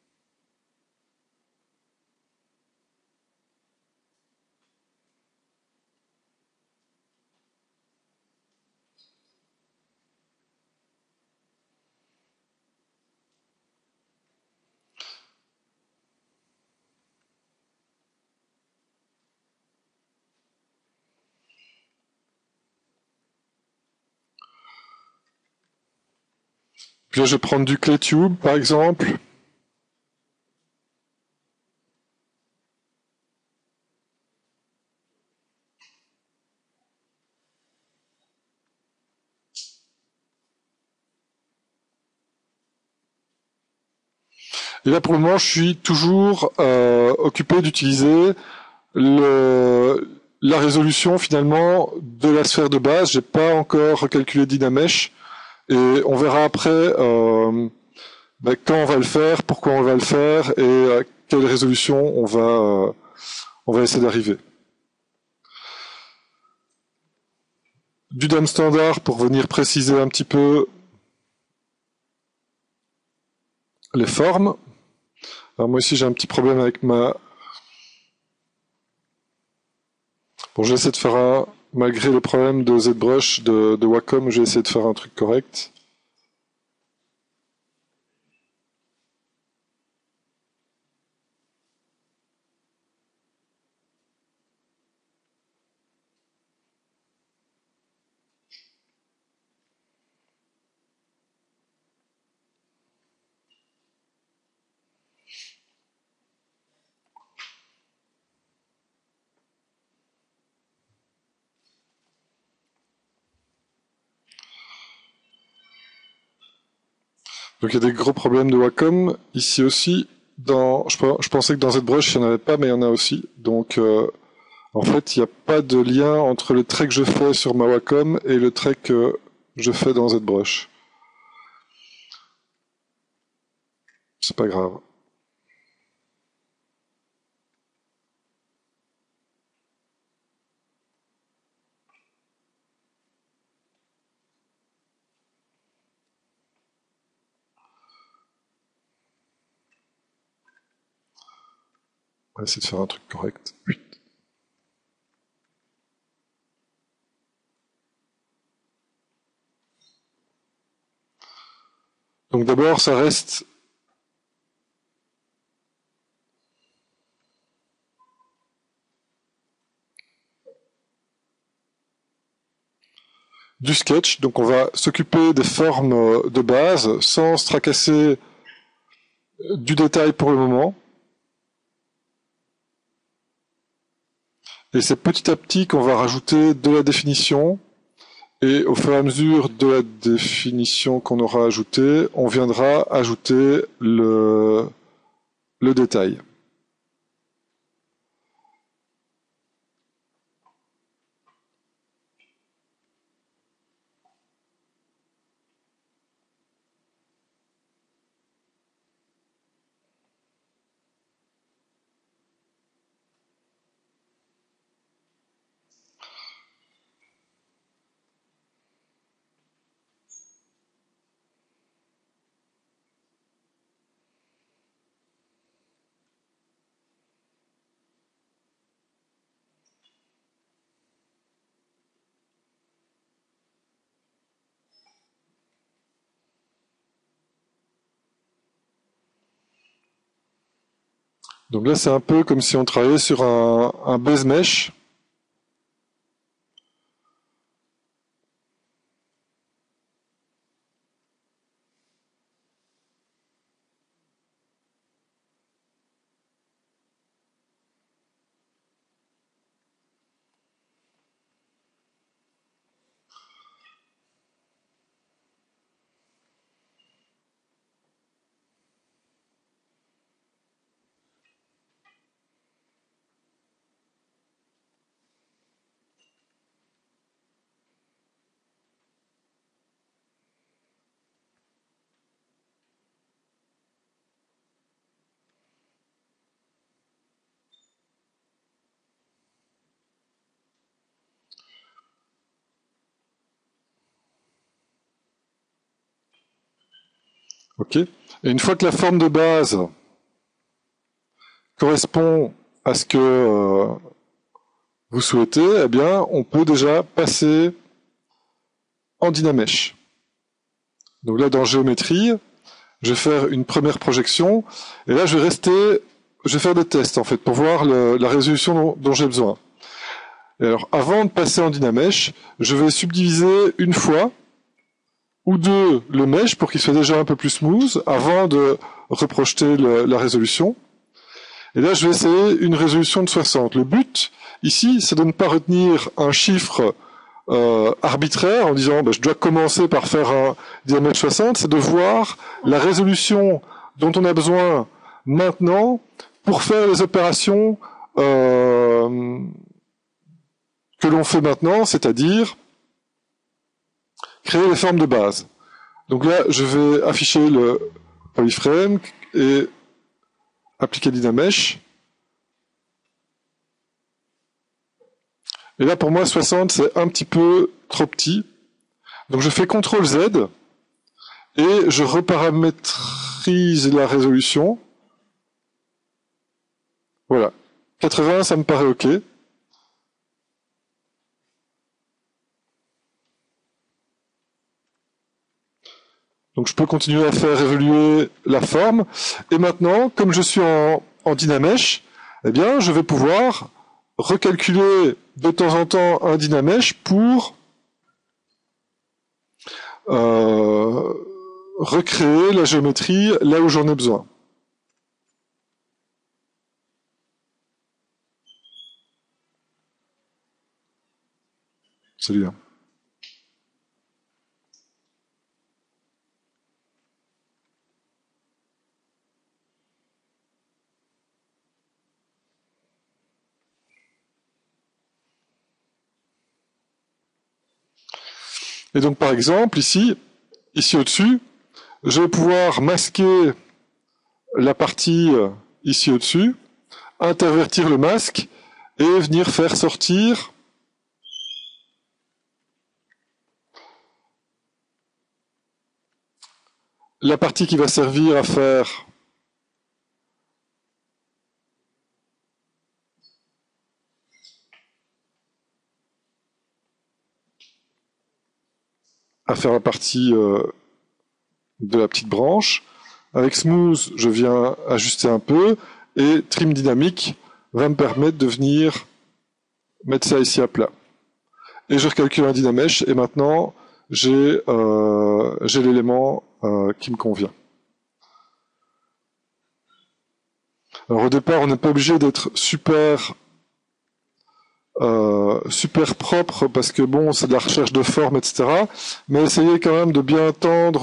Puis là, je vais prendre du clay tube, par exemple. Et là, pour le moment, je suis toujours occupé d'utiliser la résolution, finalement, de la sphère de base. J'ai pas encore recalculé Dynamesh. Et on verra après quand on va le faire, pourquoi on va le faire et à quelle résolution on va essayer d'arriver. Du dame standard pour venir préciser un petit peu les formes. Alors moi ici j'ai un petit problème avec ma... Bon, j'ai essayé de faire un... Malgré le problème de ZBrush, de Wacom, j'ai essayé de faire un truc correct. Donc il y a des gros problèmes de Wacom. Ici aussi, je pensais que dans ZBrush, il n'y en avait pas, mais il y en a aussi. Donc en fait, il n'y a pas de lien entre le trait que je fais sur ma Wacom et le trait que je fais dans ZBrush. C'est pas grave. On va essayer de faire un truc correct. Donc d'abord, ça reste du sketch. Donc on va s'occuper des formes de base sans se tracasser du détail pour le moment. Et c'est petit à petit qu'on va rajouter de la définition. Et au fur et à mesure de la définition qu'on aura ajoutée, on viendra ajouter le détail. Donc là, c'est un peu comme si on travaillait sur un base mesh. Ok. Et une fois que la forme de base correspond à ce que vous souhaitez, eh bien, on peut déjà passer en Dynamesh. Donc là, dans géométrie, je vais faire une première projection, et là, je vais faire des tests, en fait, pour voir la résolution dont j'ai besoin. Et alors, avant de passer en Dynamesh, je vais subdiviser une fois ou deux le mesh pour qu'il soit déjà un peu plus smooth avant de reprojeter la résolution. Et là, je vais essayer une résolution de 60. Le but, ici, c'est de ne pas retenir un chiffre arbitraire en disant je dois commencer par faire un diamètre 60, c'est de voir la résolution dont on a besoin maintenant pour faire les opérations que l'on fait maintenant, c'est-à-dire créer les formes de base. Donc là, je vais afficher le polyframe et appliquer Dynamesh. Et là, pour moi, 60, c'est un petit peu trop petit. Donc je fais CTRL Z et je reparamétrise la résolution. Voilà. 80, ça me paraît OK. Donc je peux continuer à faire évoluer la forme. Et maintenant, comme je suis en Dynamesh, eh bien, je vais pouvoir recalculer de temps en temps un Dynamesh pour recréer la géométrie là où j'en ai besoin. Salut. Et donc par exemple, ici au-dessus, je vais pouvoir masquer la partie ici au-dessus, intervertir le masque et venir faire sortir la partie qui va servir à faire la partie de la petite branche. Avec Smooth, je viens ajuster un peu et Trim dynamique va me permettre de venir mettre ça ici à plat. Et je recalcule un Dynamesh et maintenant j'ai l'élément qui me convient. Alors au départ, on n'est pas obligé d'être super propre parce que bon, c'est de la recherche de forme, etc. Mais essayez quand même de bien tendre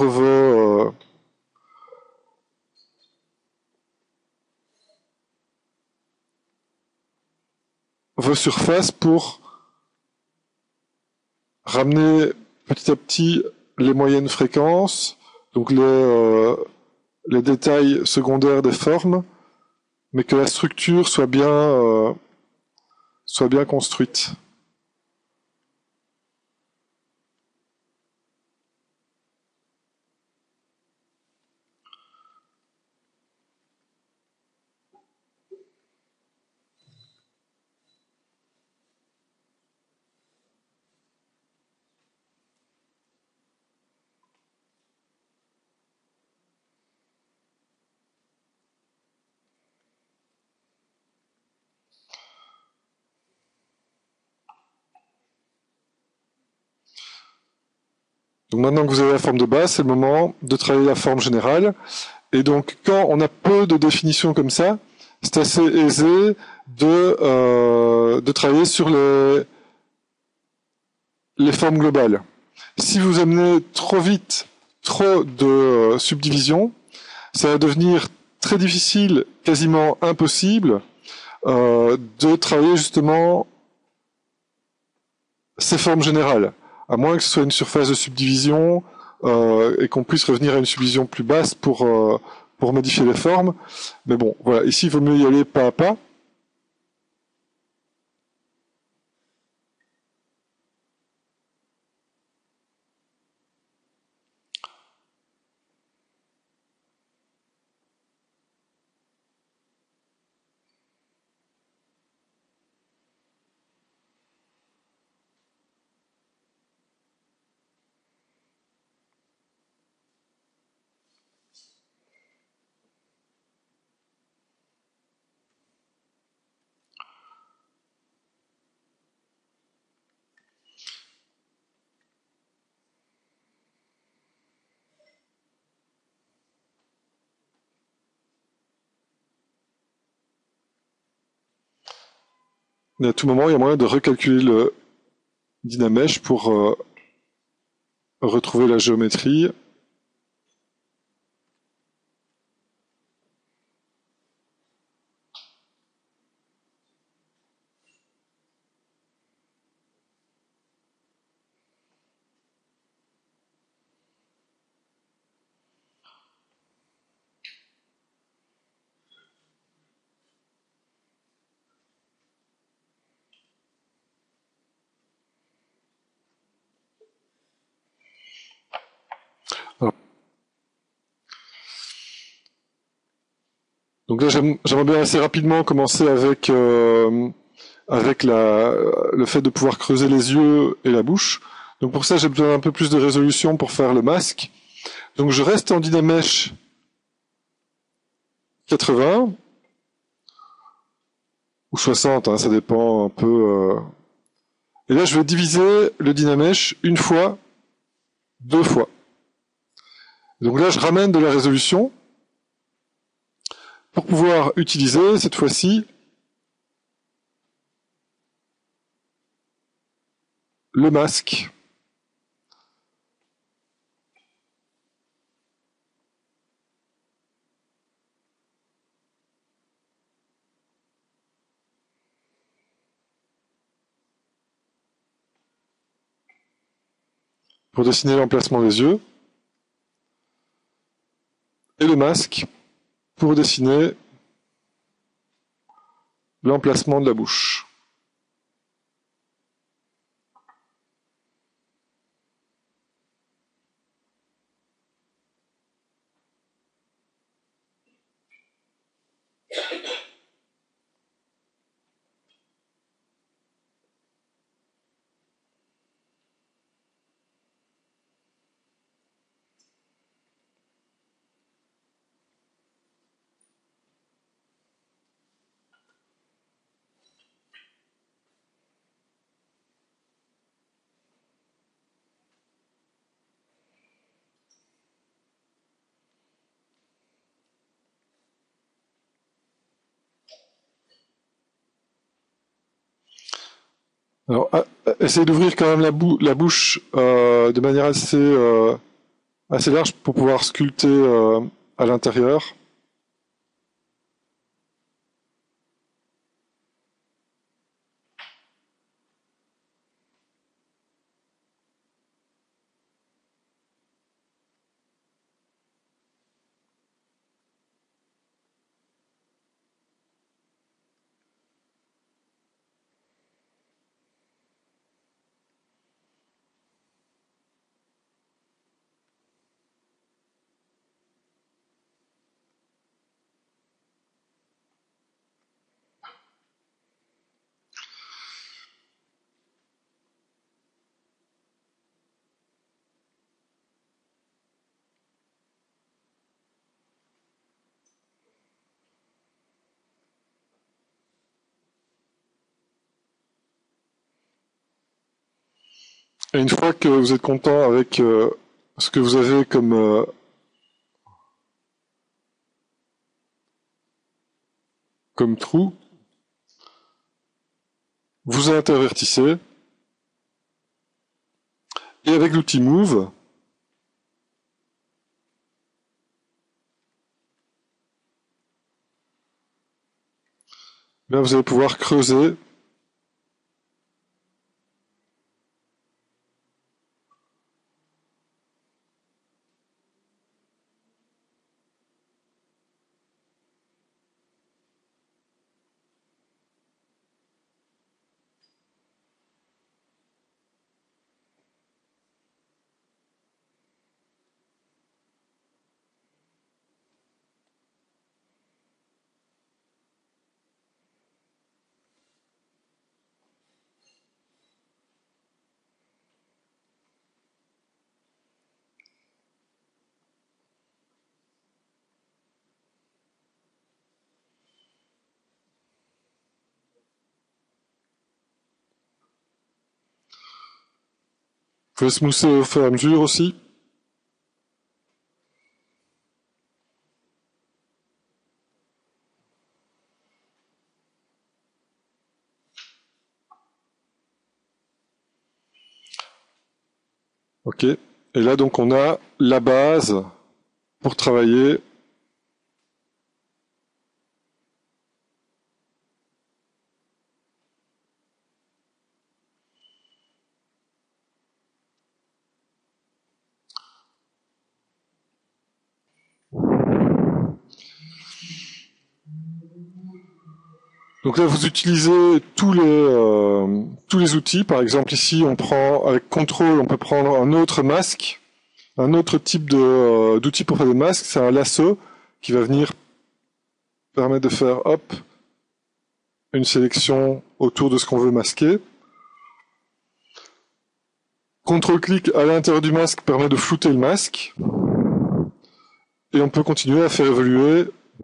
vos surfaces pour ramener petit à petit les moyennes fréquences, donc les détails secondaires des formes, mais que la structure soit bien construite. Donc maintenant que vous avez la forme de base, c'est le moment de travailler la forme générale. Et donc quand on a peu de définitions comme ça, c'est assez aisé de travailler sur les formes globales. Si vous amenez trop vite trop de subdivisions, ça va devenir très difficile, quasiment impossible, de travailler justement ces formes générales, à moins que ce soit une surface de subdivision et qu'on puisse revenir à une subdivision plus basse pour modifier les formes. Mais bon, voilà, ici il vaut mieux y aller pas à pas. Mais à tout moment, il y a moyen de recalculer le Dynamesh pour retrouver la géométrie. Alors, donc là, j'aimerais bien assez rapidement commencer avec le fait de pouvoir creuser les yeux et la bouche. Donc pour ça, j'ai besoin d'un peu plus de résolution pour faire le masque. Donc je reste en Dynamesh 80 ou 60, hein, ça dépend un peu. Et là, je vais diviser le Dynamesh une fois, deux fois. Donc là, je ramène de la résolution pour pouvoir utiliser cette fois-ci le masque. Pour dessiner l'emplacement des yeux. Et le masque pour dessiner l'emplacement de la bouche. Alors, essayez d'ouvrir quand même la bouche de manière assez large pour pouvoir sculpter à l'intérieur. Et une fois que vous êtes content avec ce que vous avez comme trou, vous intervertissez, et avec l'outil Move, là, vous allez pouvoir creuser vous pouvez smoother au fur et à mesure aussi. Ok. Et là, donc, on a la base pour travailler. Donc là, vous utilisez tous les outils. Par exemple, ici, on prend avec contrôle, on peut prendre un autre masque, un autre type d'outil pour faire des masques. C'est un lasso qui va venir permettre de faire, hop, une sélection autour de ce qu'on veut masquer. Contrôle-clic à l'intérieur du masque permet de flouter le masque. Et on peut continuer à faire évoluer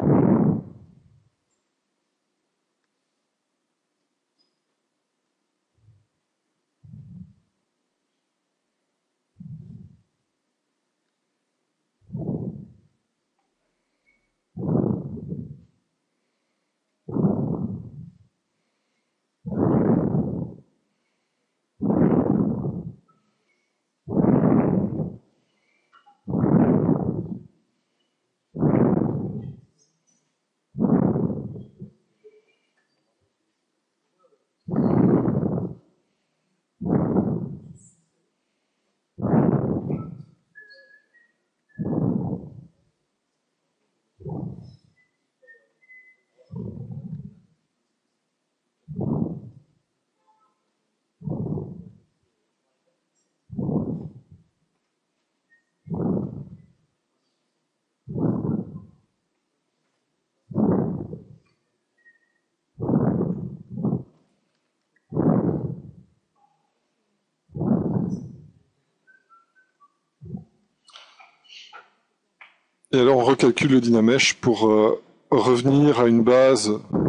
et alors on recalcule le Dynamesh pour revenir à une base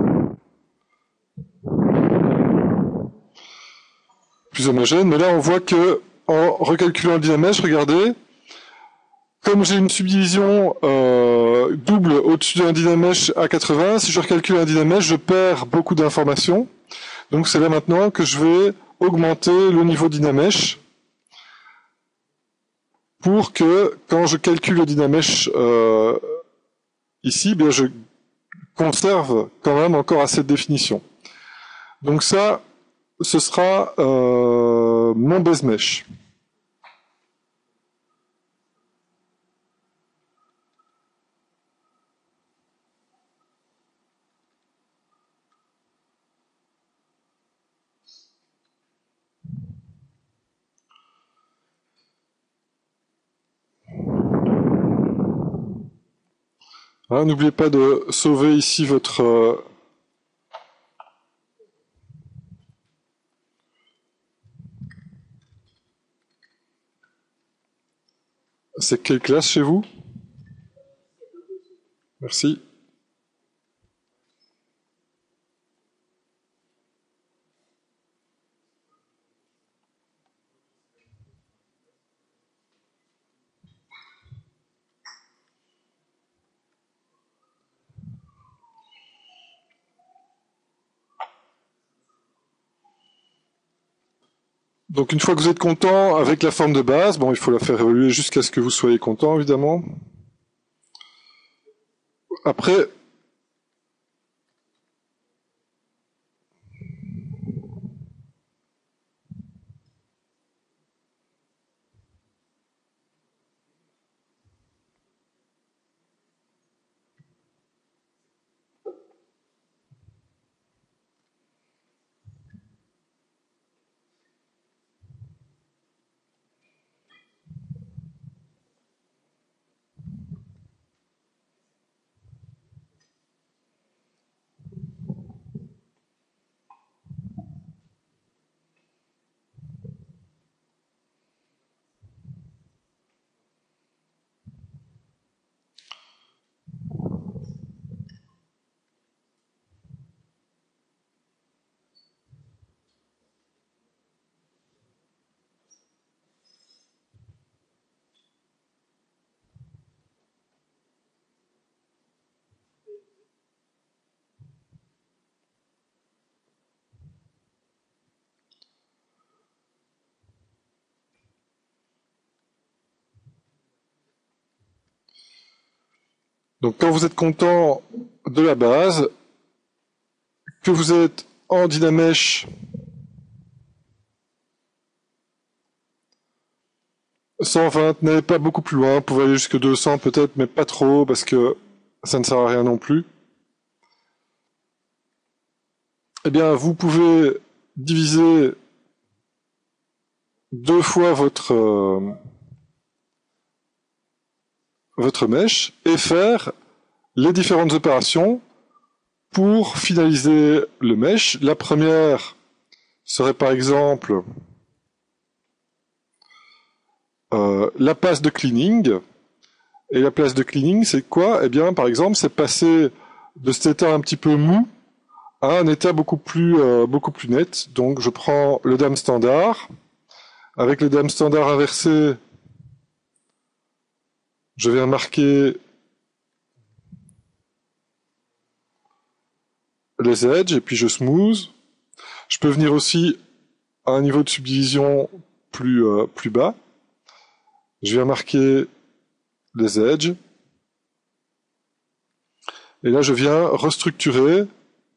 plus homogène. Mais là, on voit que en recalculant le Dynamesh, regardez, comme j'ai une subdivision double au-dessus d'un Dynamesh à 80, si je recalcule un Dynamesh, je perds beaucoup d'informations. Donc c'est là maintenant que je vais augmenter le niveau Dynamesh pour que quand je calcule le Dynamesh ici, bien je conserve quand même encore assez de définition. Donc ça, ce sera mon base mesh. Hein, n'oubliez pas de sauver ici votre c'est quelle classe chez vous? Merci. Donc une fois que vous êtes content avec la forme de base, bon, il faut la faire évoluer jusqu'à ce que vous soyez content, évidemment. Après, donc quand vous êtes content de la base, que vous êtes en Dynamesh 120, n'allez pas beaucoup plus loin, vous pouvez aller jusque 200 peut-être, mais pas trop, parce que ça ne sert à rien non plus. Eh bien, vous pouvez diviser deux fois votre mèche et faire les différentes opérations pour finaliser le mesh. La première serait par exemple la passe de cleaning. Et la passe de cleaning, c'est quoi? Eh bien, par exemple, c'est passer de cet état un petit peu mou à un état beaucoup plus net. Donc, je prends le dame standard. Avec le dame standard inversé, je viens marquer les edges et puis je smooth. Je peux venir aussi à un niveau de subdivision plus bas. Je viens marquer les edges. Et là, je viens restructurer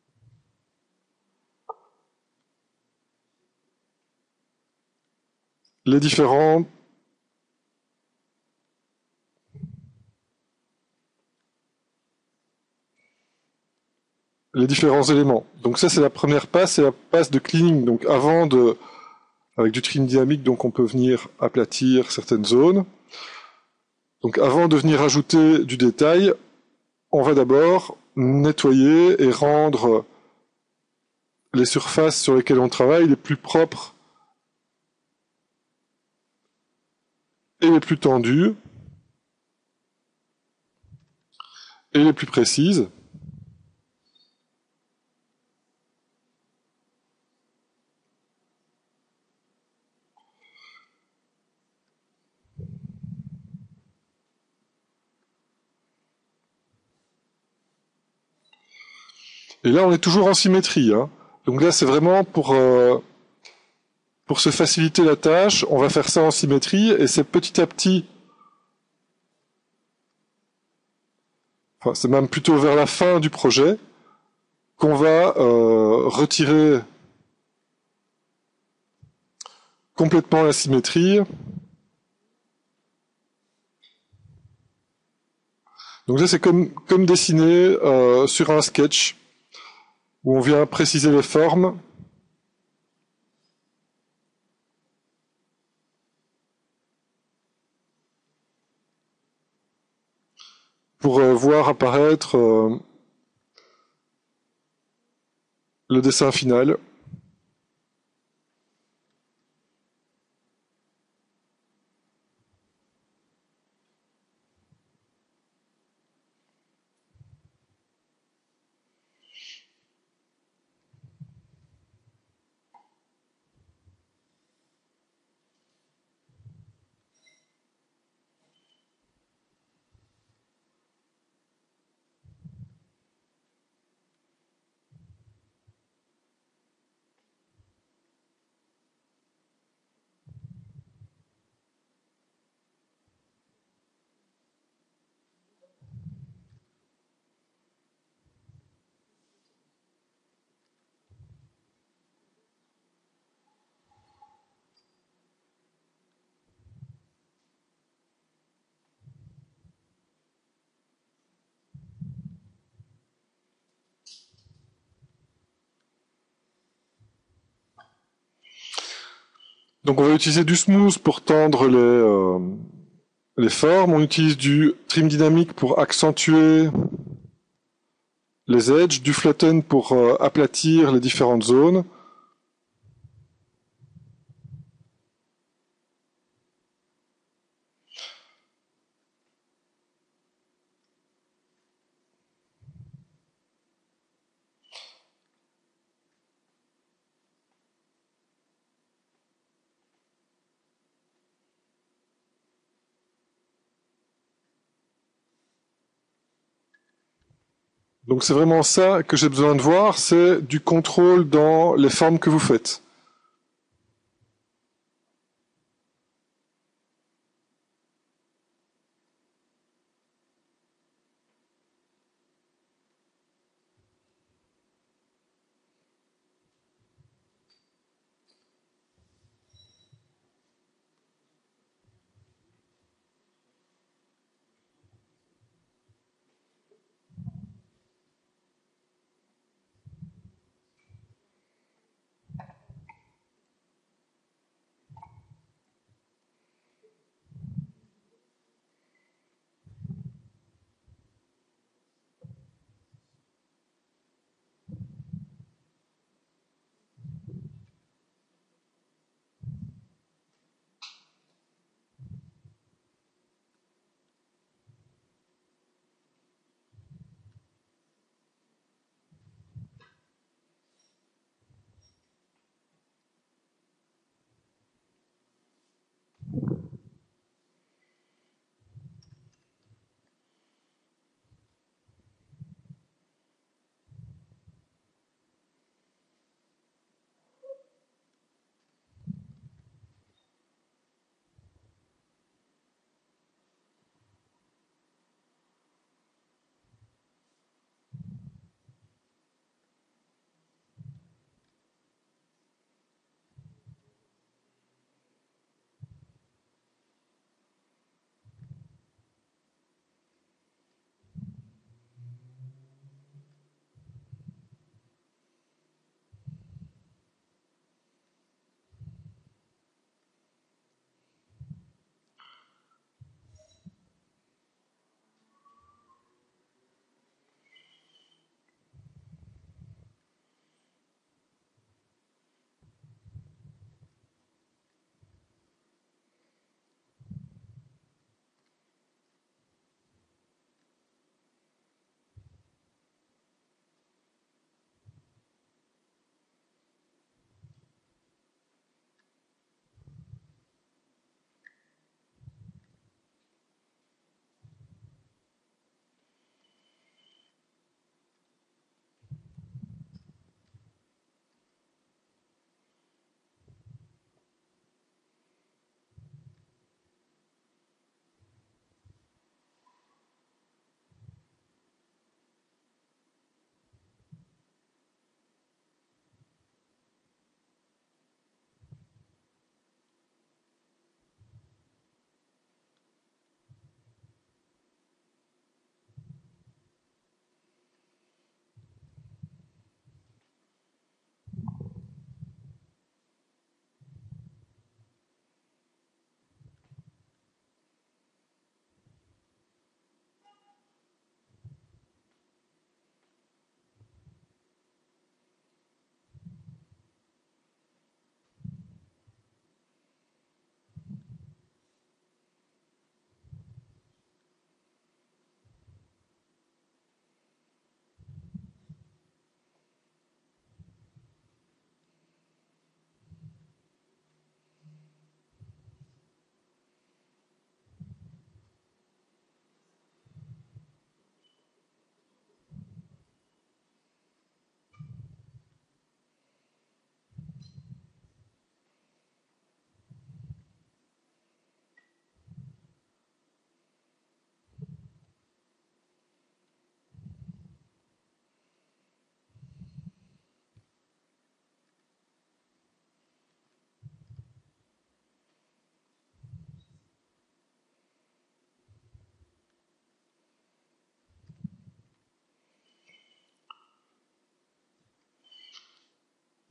les différents éléments. Donc ça, c'est la première passe, c'est la passe de cleaning. Donc avec du trim dynamique, donc on peut venir aplatir certaines zones. Donc avant de venir ajouter du détail, on va d'abord nettoyer et rendre les surfaces sur lesquelles on travaille les plus propres et les plus tendues et les plus précises. Et là, on est toujours en symétrie. Hein. Donc là, c'est vraiment pour se faciliter la tâche, on va faire ça en symétrie, et c'est petit à petit, enfin, c'est même plutôt vers la fin du projet, qu'on va retirer complètement la symétrie. Donc ça, c'est comme dessiner sur un sketch, où on vient préciser les formes. Pour voir apparaître le dessin final. Donc on va utiliser du smooth pour tendre les formes, on utilise du trim dynamique pour accentuer les edges, du flatten pour aplatir les différentes zones. Donc c'est vraiment ça que j'ai besoin de voir, c'est du contrôle dans les formes que vous faites.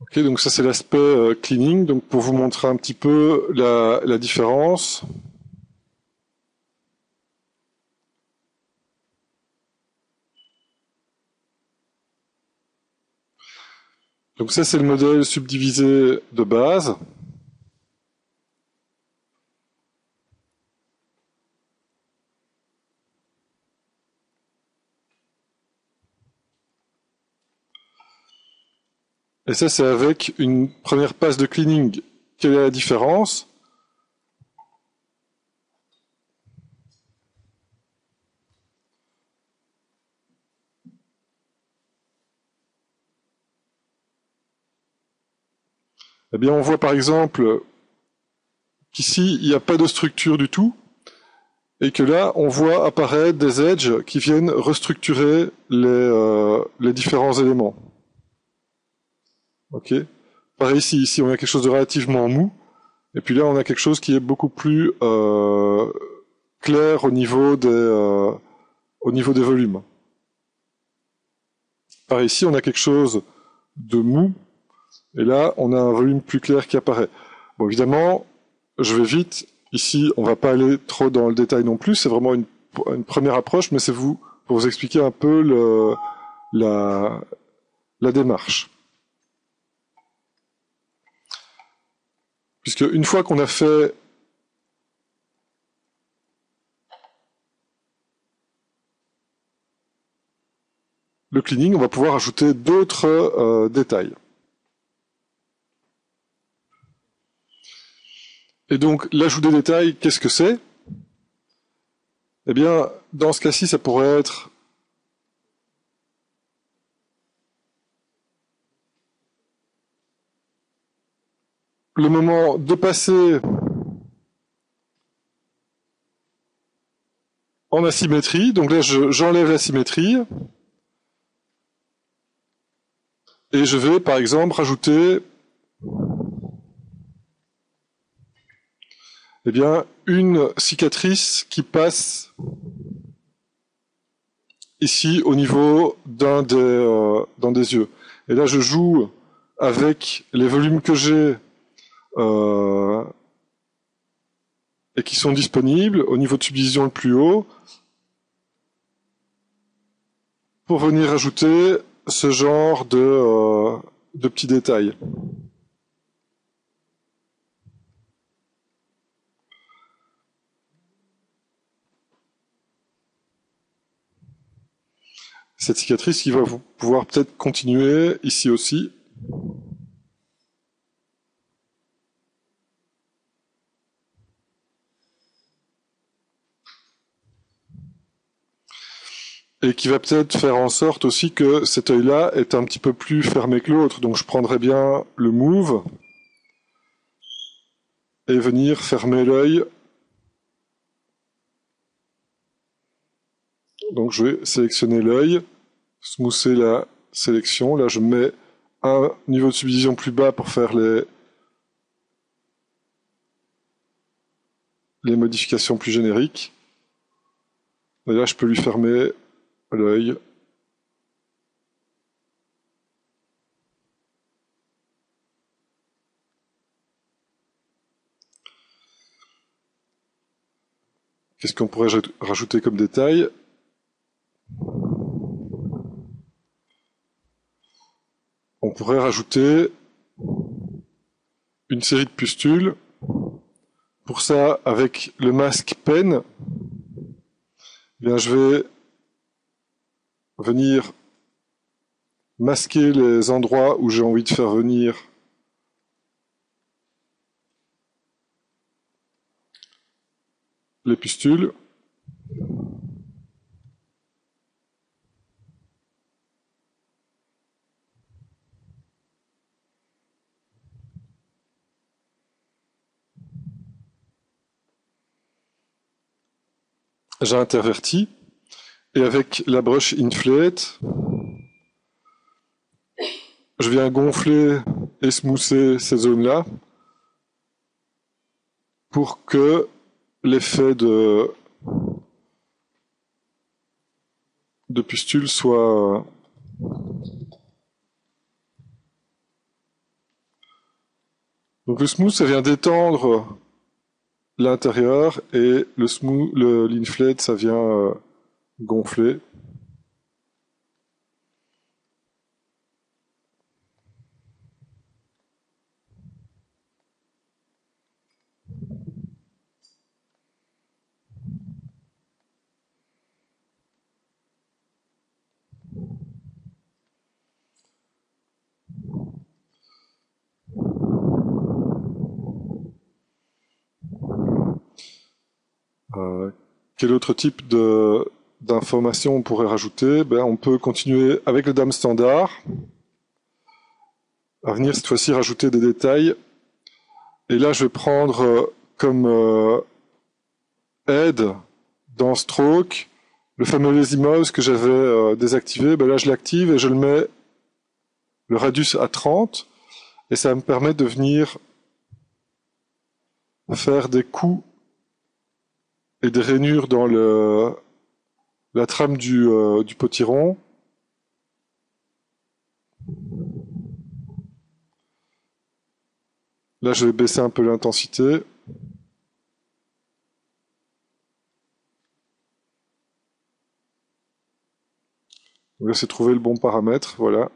Ok, donc ça c'est l'aspect cleaning. Donc pour vous montrer un petit peu la différence. Donc ça c'est le modèle subdivisé de base. Et ça c'est avec une première passe de cleaning. Quelle est la différence? Eh bien on voit par exemple qu'ici il n'y a pas de structure du tout. Et que là, on voit apparaître des edges qui viennent restructurer les différents éléments. Ok. Pareil ici, on a quelque chose de relativement mou, et puis là, on a quelque chose qui est beaucoup plus clair au niveau des volumes. Pareil ici, on a quelque chose de mou, et là, on a un volume plus clair qui apparaît. Bon, évidemment, je vais vite. Ici, on va pas aller trop dans le détail non plus. C'est vraiment une première approche, mais c'est pour vous expliquer un peu la démarche. Puisque une fois qu'on a fait le cleaning, on va pouvoir ajouter d'autres détails. Et donc, l'ajout des détails, qu'est-ce que c'est? Eh bien, dans ce cas-ci, ça pourrait être le moment de passer en asymétrie. Donc là, j'enlève la symétrie. Et je vais, par exemple, rajouter eh bien, une cicatrice qui passe ici au niveau d'un des yeux. Et là, je joue avec les volumes que j'ai et qui sont disponibles au niveau de subdivision le plus haut pour venir ajouter ce genre de petits détails. Cette cicatrice qui va vous pouvoir peut-être continuer ici aussi. Et qui va peut-être faire en sorte aussi que cet œil-là est un petit peu plus fermé que l'autre. Donc je prendrai bien le move et venir fermer l'œil. Donc je vais sélectionner l'œil, smoother la sélection. Là je mets un niveau de subdivision plus bas pour faire les modifications plus génériques. Et là je peux lui fermer l'œil. Qu'est-ce qu'on pourrait rajouter comme détail? On pourrait rajouter une série de pustules. Pour ça, avec le masque pen, eh bien, je vais venir masquer les endroits où j'ai envie de faire venir les pustules. J'ai interverti. Et avec la brush Inflate, je viens gonfler et smoother ces zones-là pour que l'effet de pustule soit Donc le smooth, ça vient détendre l'intérieur et l'inflate, ça vient gonfler. Euh, Quel autre type d'information on pourrait rajouter? Ben, on peut continuer avec le DAM standard, à venir cette fois-ci rajouter des détails. Et là, je vais prendre comme aide dans Stroke le fameux Lazy Mouse que j'avais désactivé. Ben là, je l'active et je le mets le radius à 30 et ça me permet de venir faire des coups et des rainures dans la trame du potiron. Là, je vais baisser un peu l'intensité. Donc là, c'est trouver le bon paramètre, voilà.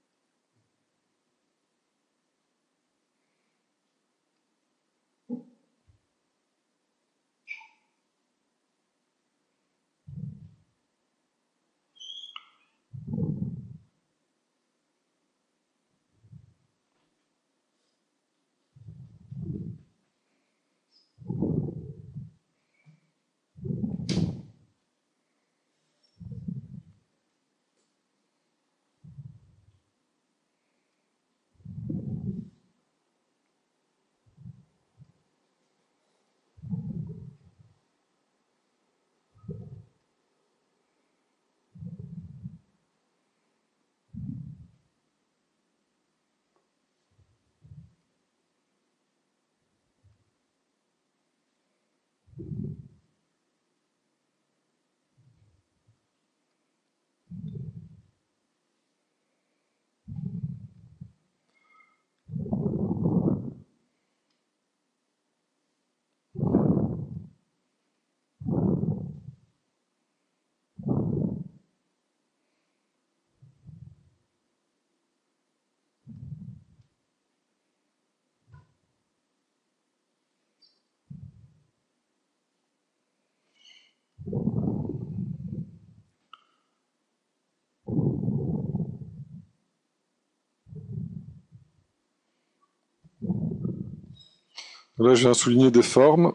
Là, je viens souligner des formes.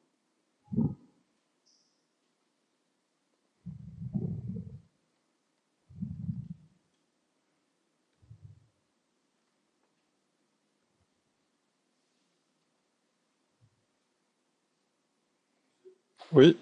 Oui.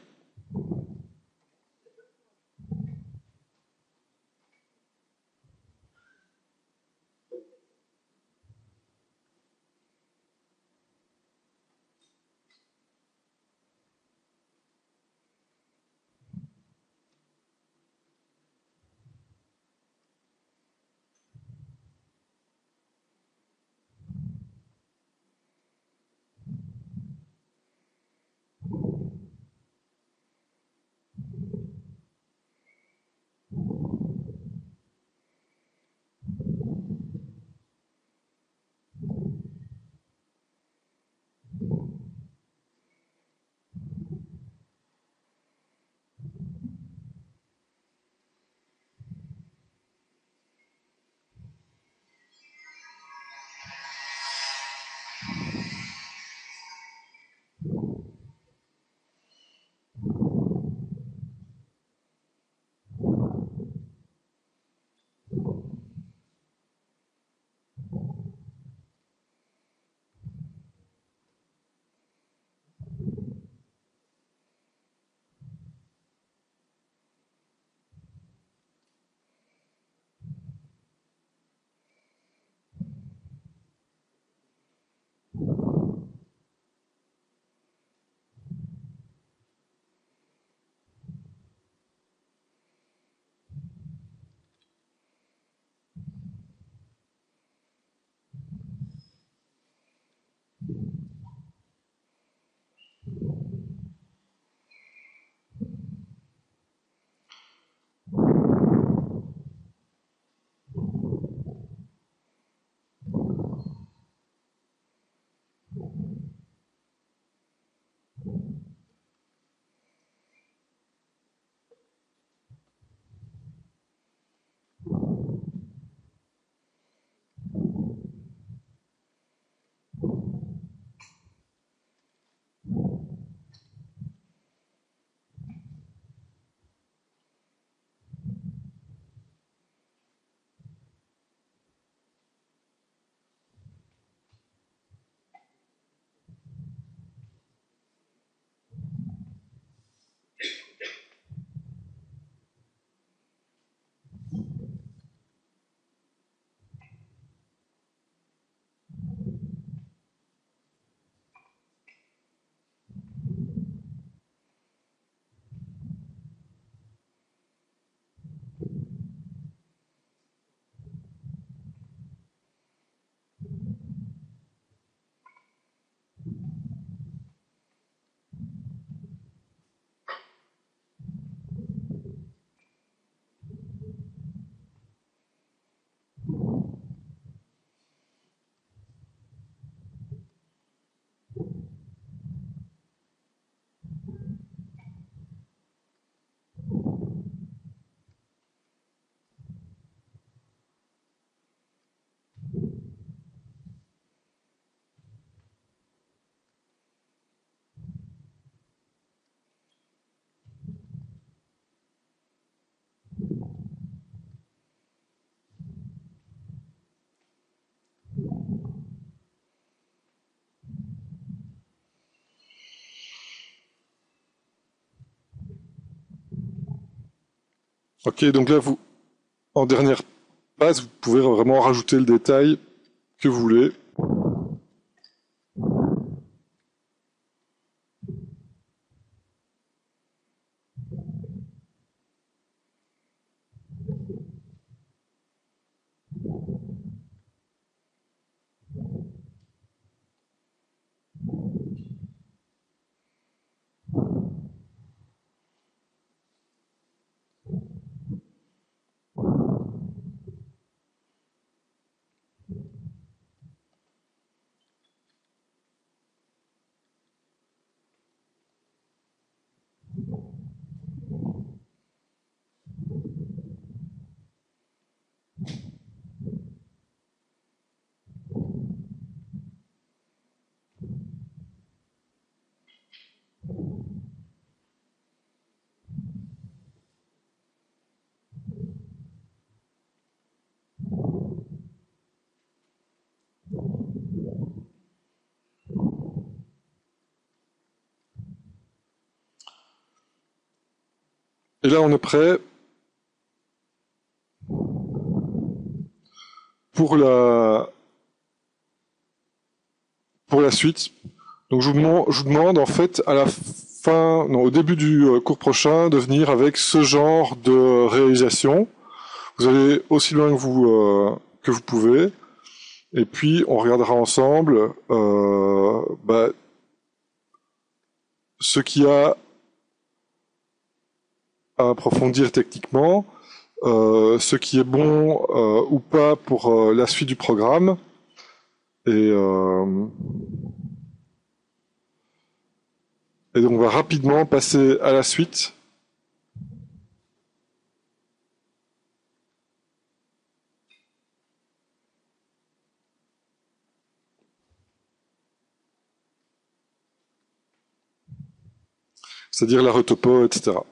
Ok, donc là, vous, en dernière passe, vous pouvez vraiment rajouter le détail que vous voulez. Et là, on est prêt pour la suite. Donc, je vous demande en fait à la fin, non, au début du cours prochain, de venir avec ce genre de réalisation. Vous allez aussi loin que vous pouvez. Et puis, on regardera ensemble ce qu'il y a à approfondir techniquement, ce qui est bon ou pas pour la suite du programme. Et, et donc, on va rapidement passer à la suite. C'est-à-dire la retopo, etc.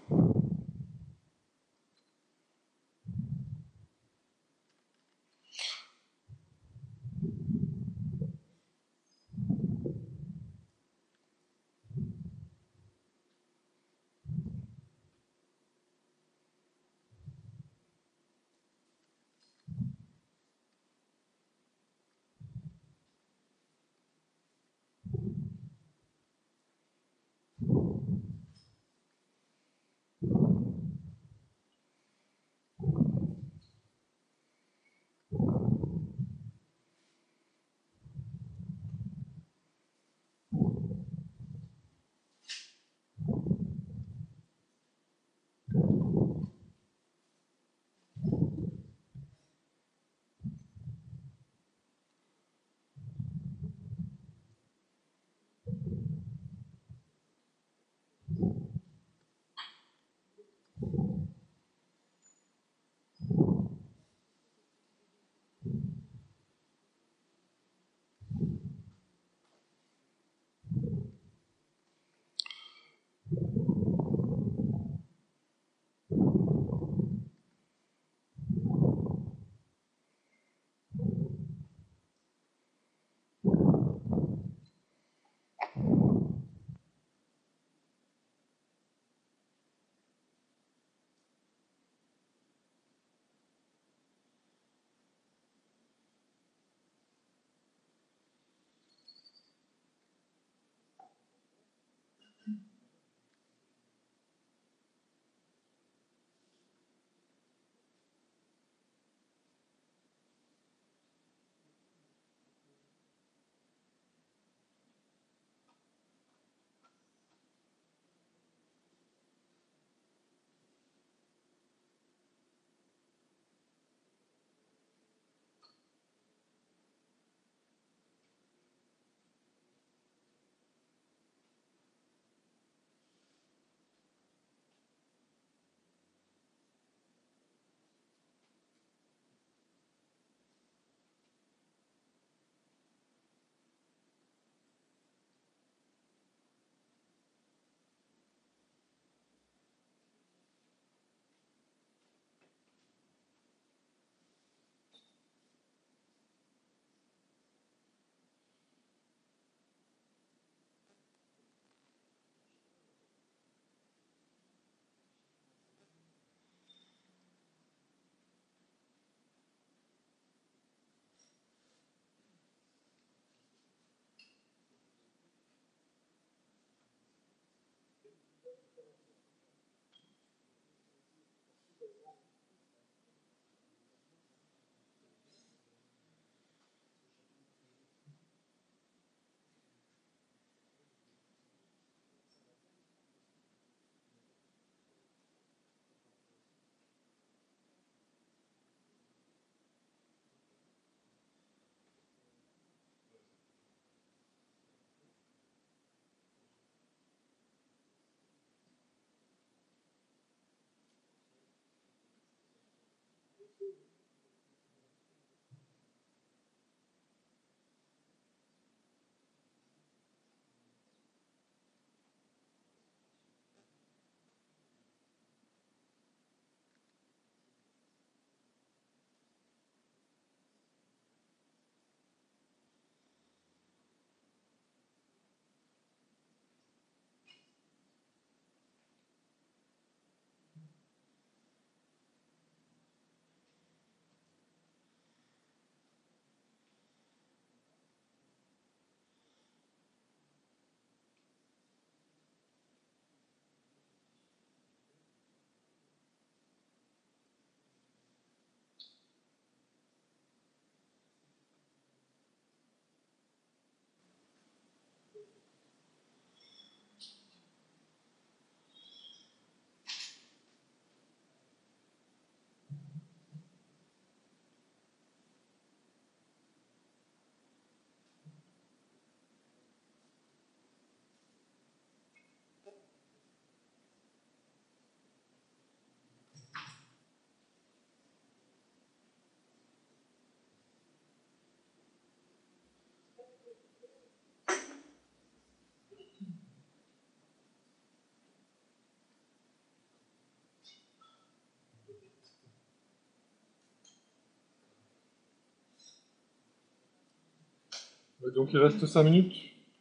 Donc il reste 5 minutes.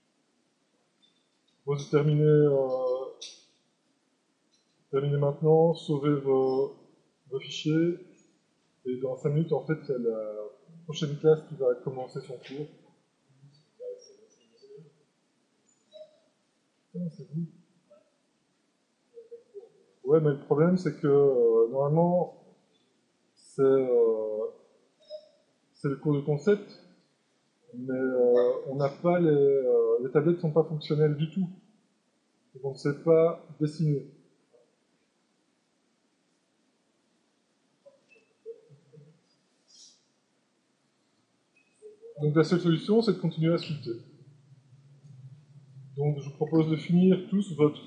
Vous terminez maintenant, sauvez vos fichiers, et dans 5 minutes, en fait, il y a la prochaine classe qui va commencer son cours. Ah, c'est vous. Ouais, mais le problème, c'est que normalement, c'est le cours de concept, mais on n'a pas les tablettes ne sont pas fonctionnelles du tout. Donc on ne sait pas dessiner. Donc la seule solution, c'est de continuer à sculpter. Donc je vous propose de finir tous votre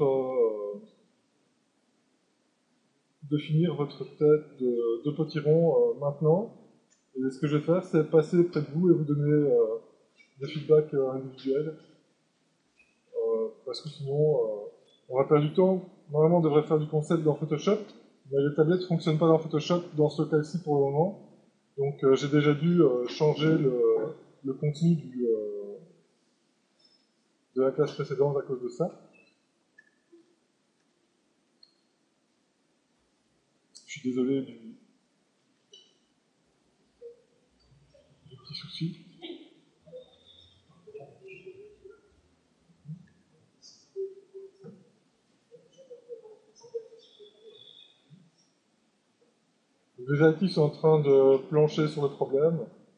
tête de potiron maintenant. Et ce que je vais faire, c'est passer près de vous et vous donner des feedbacks individuels. Parce que sinon, on va perdre du temps. Normalement, on devrait faire du concept dans Photoshop, mais les tablettes ne fonctionnent pas dans Photoshop dans ce cas-ci pour le moment. Donc j'ai déjà dû changer le contenu de la classe précédente à cause de ça. Je suis désolé du petit souci. Les IT sont en train de plancher sur le problème.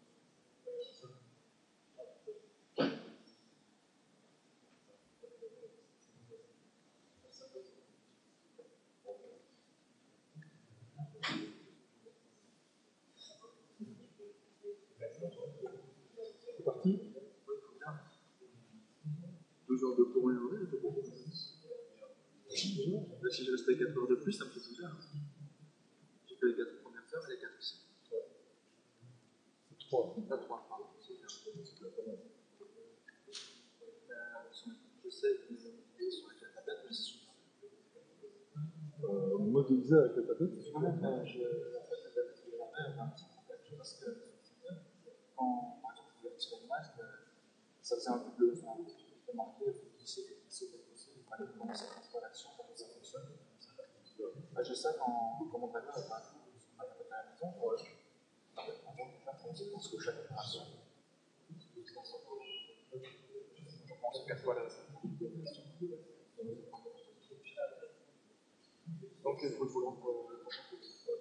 C'est parti. 2 heures de cours une journée, c'est beaucoup. Si je restais 4 heures de plus, ça me fait 12 heures. J'ai fait les 4 premières heures et les 4 aussi. C'est 3. Pas 3, pardon. Je sais que les sur la tablette, mais c'est super. Modéliser avec la tablette, c'est super. En fait, la tablette que j'avais un petit problème parce que quand, par exemple, je voulais tirer l'image, ça faisait un peu bleu. Je peux marquer, il faut glisser, il fallait commencer à faire l'action, comment ça fonctionne. J'ai ça quand mon tablette est à la maison. Je pense que chaque opération, je pense 4 fois la Donc, qu'est-ce que vous voulez pour le prochain cours?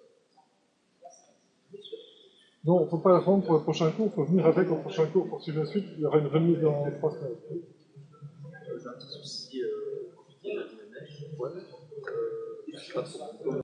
Non, il ne faut pas attendre pour le prochain cours, il faut venir avec au prochain cours pour suivre la suite. Il y aura une remise dans 3 semaines. J'ai un petit souci, ouais, pas trop.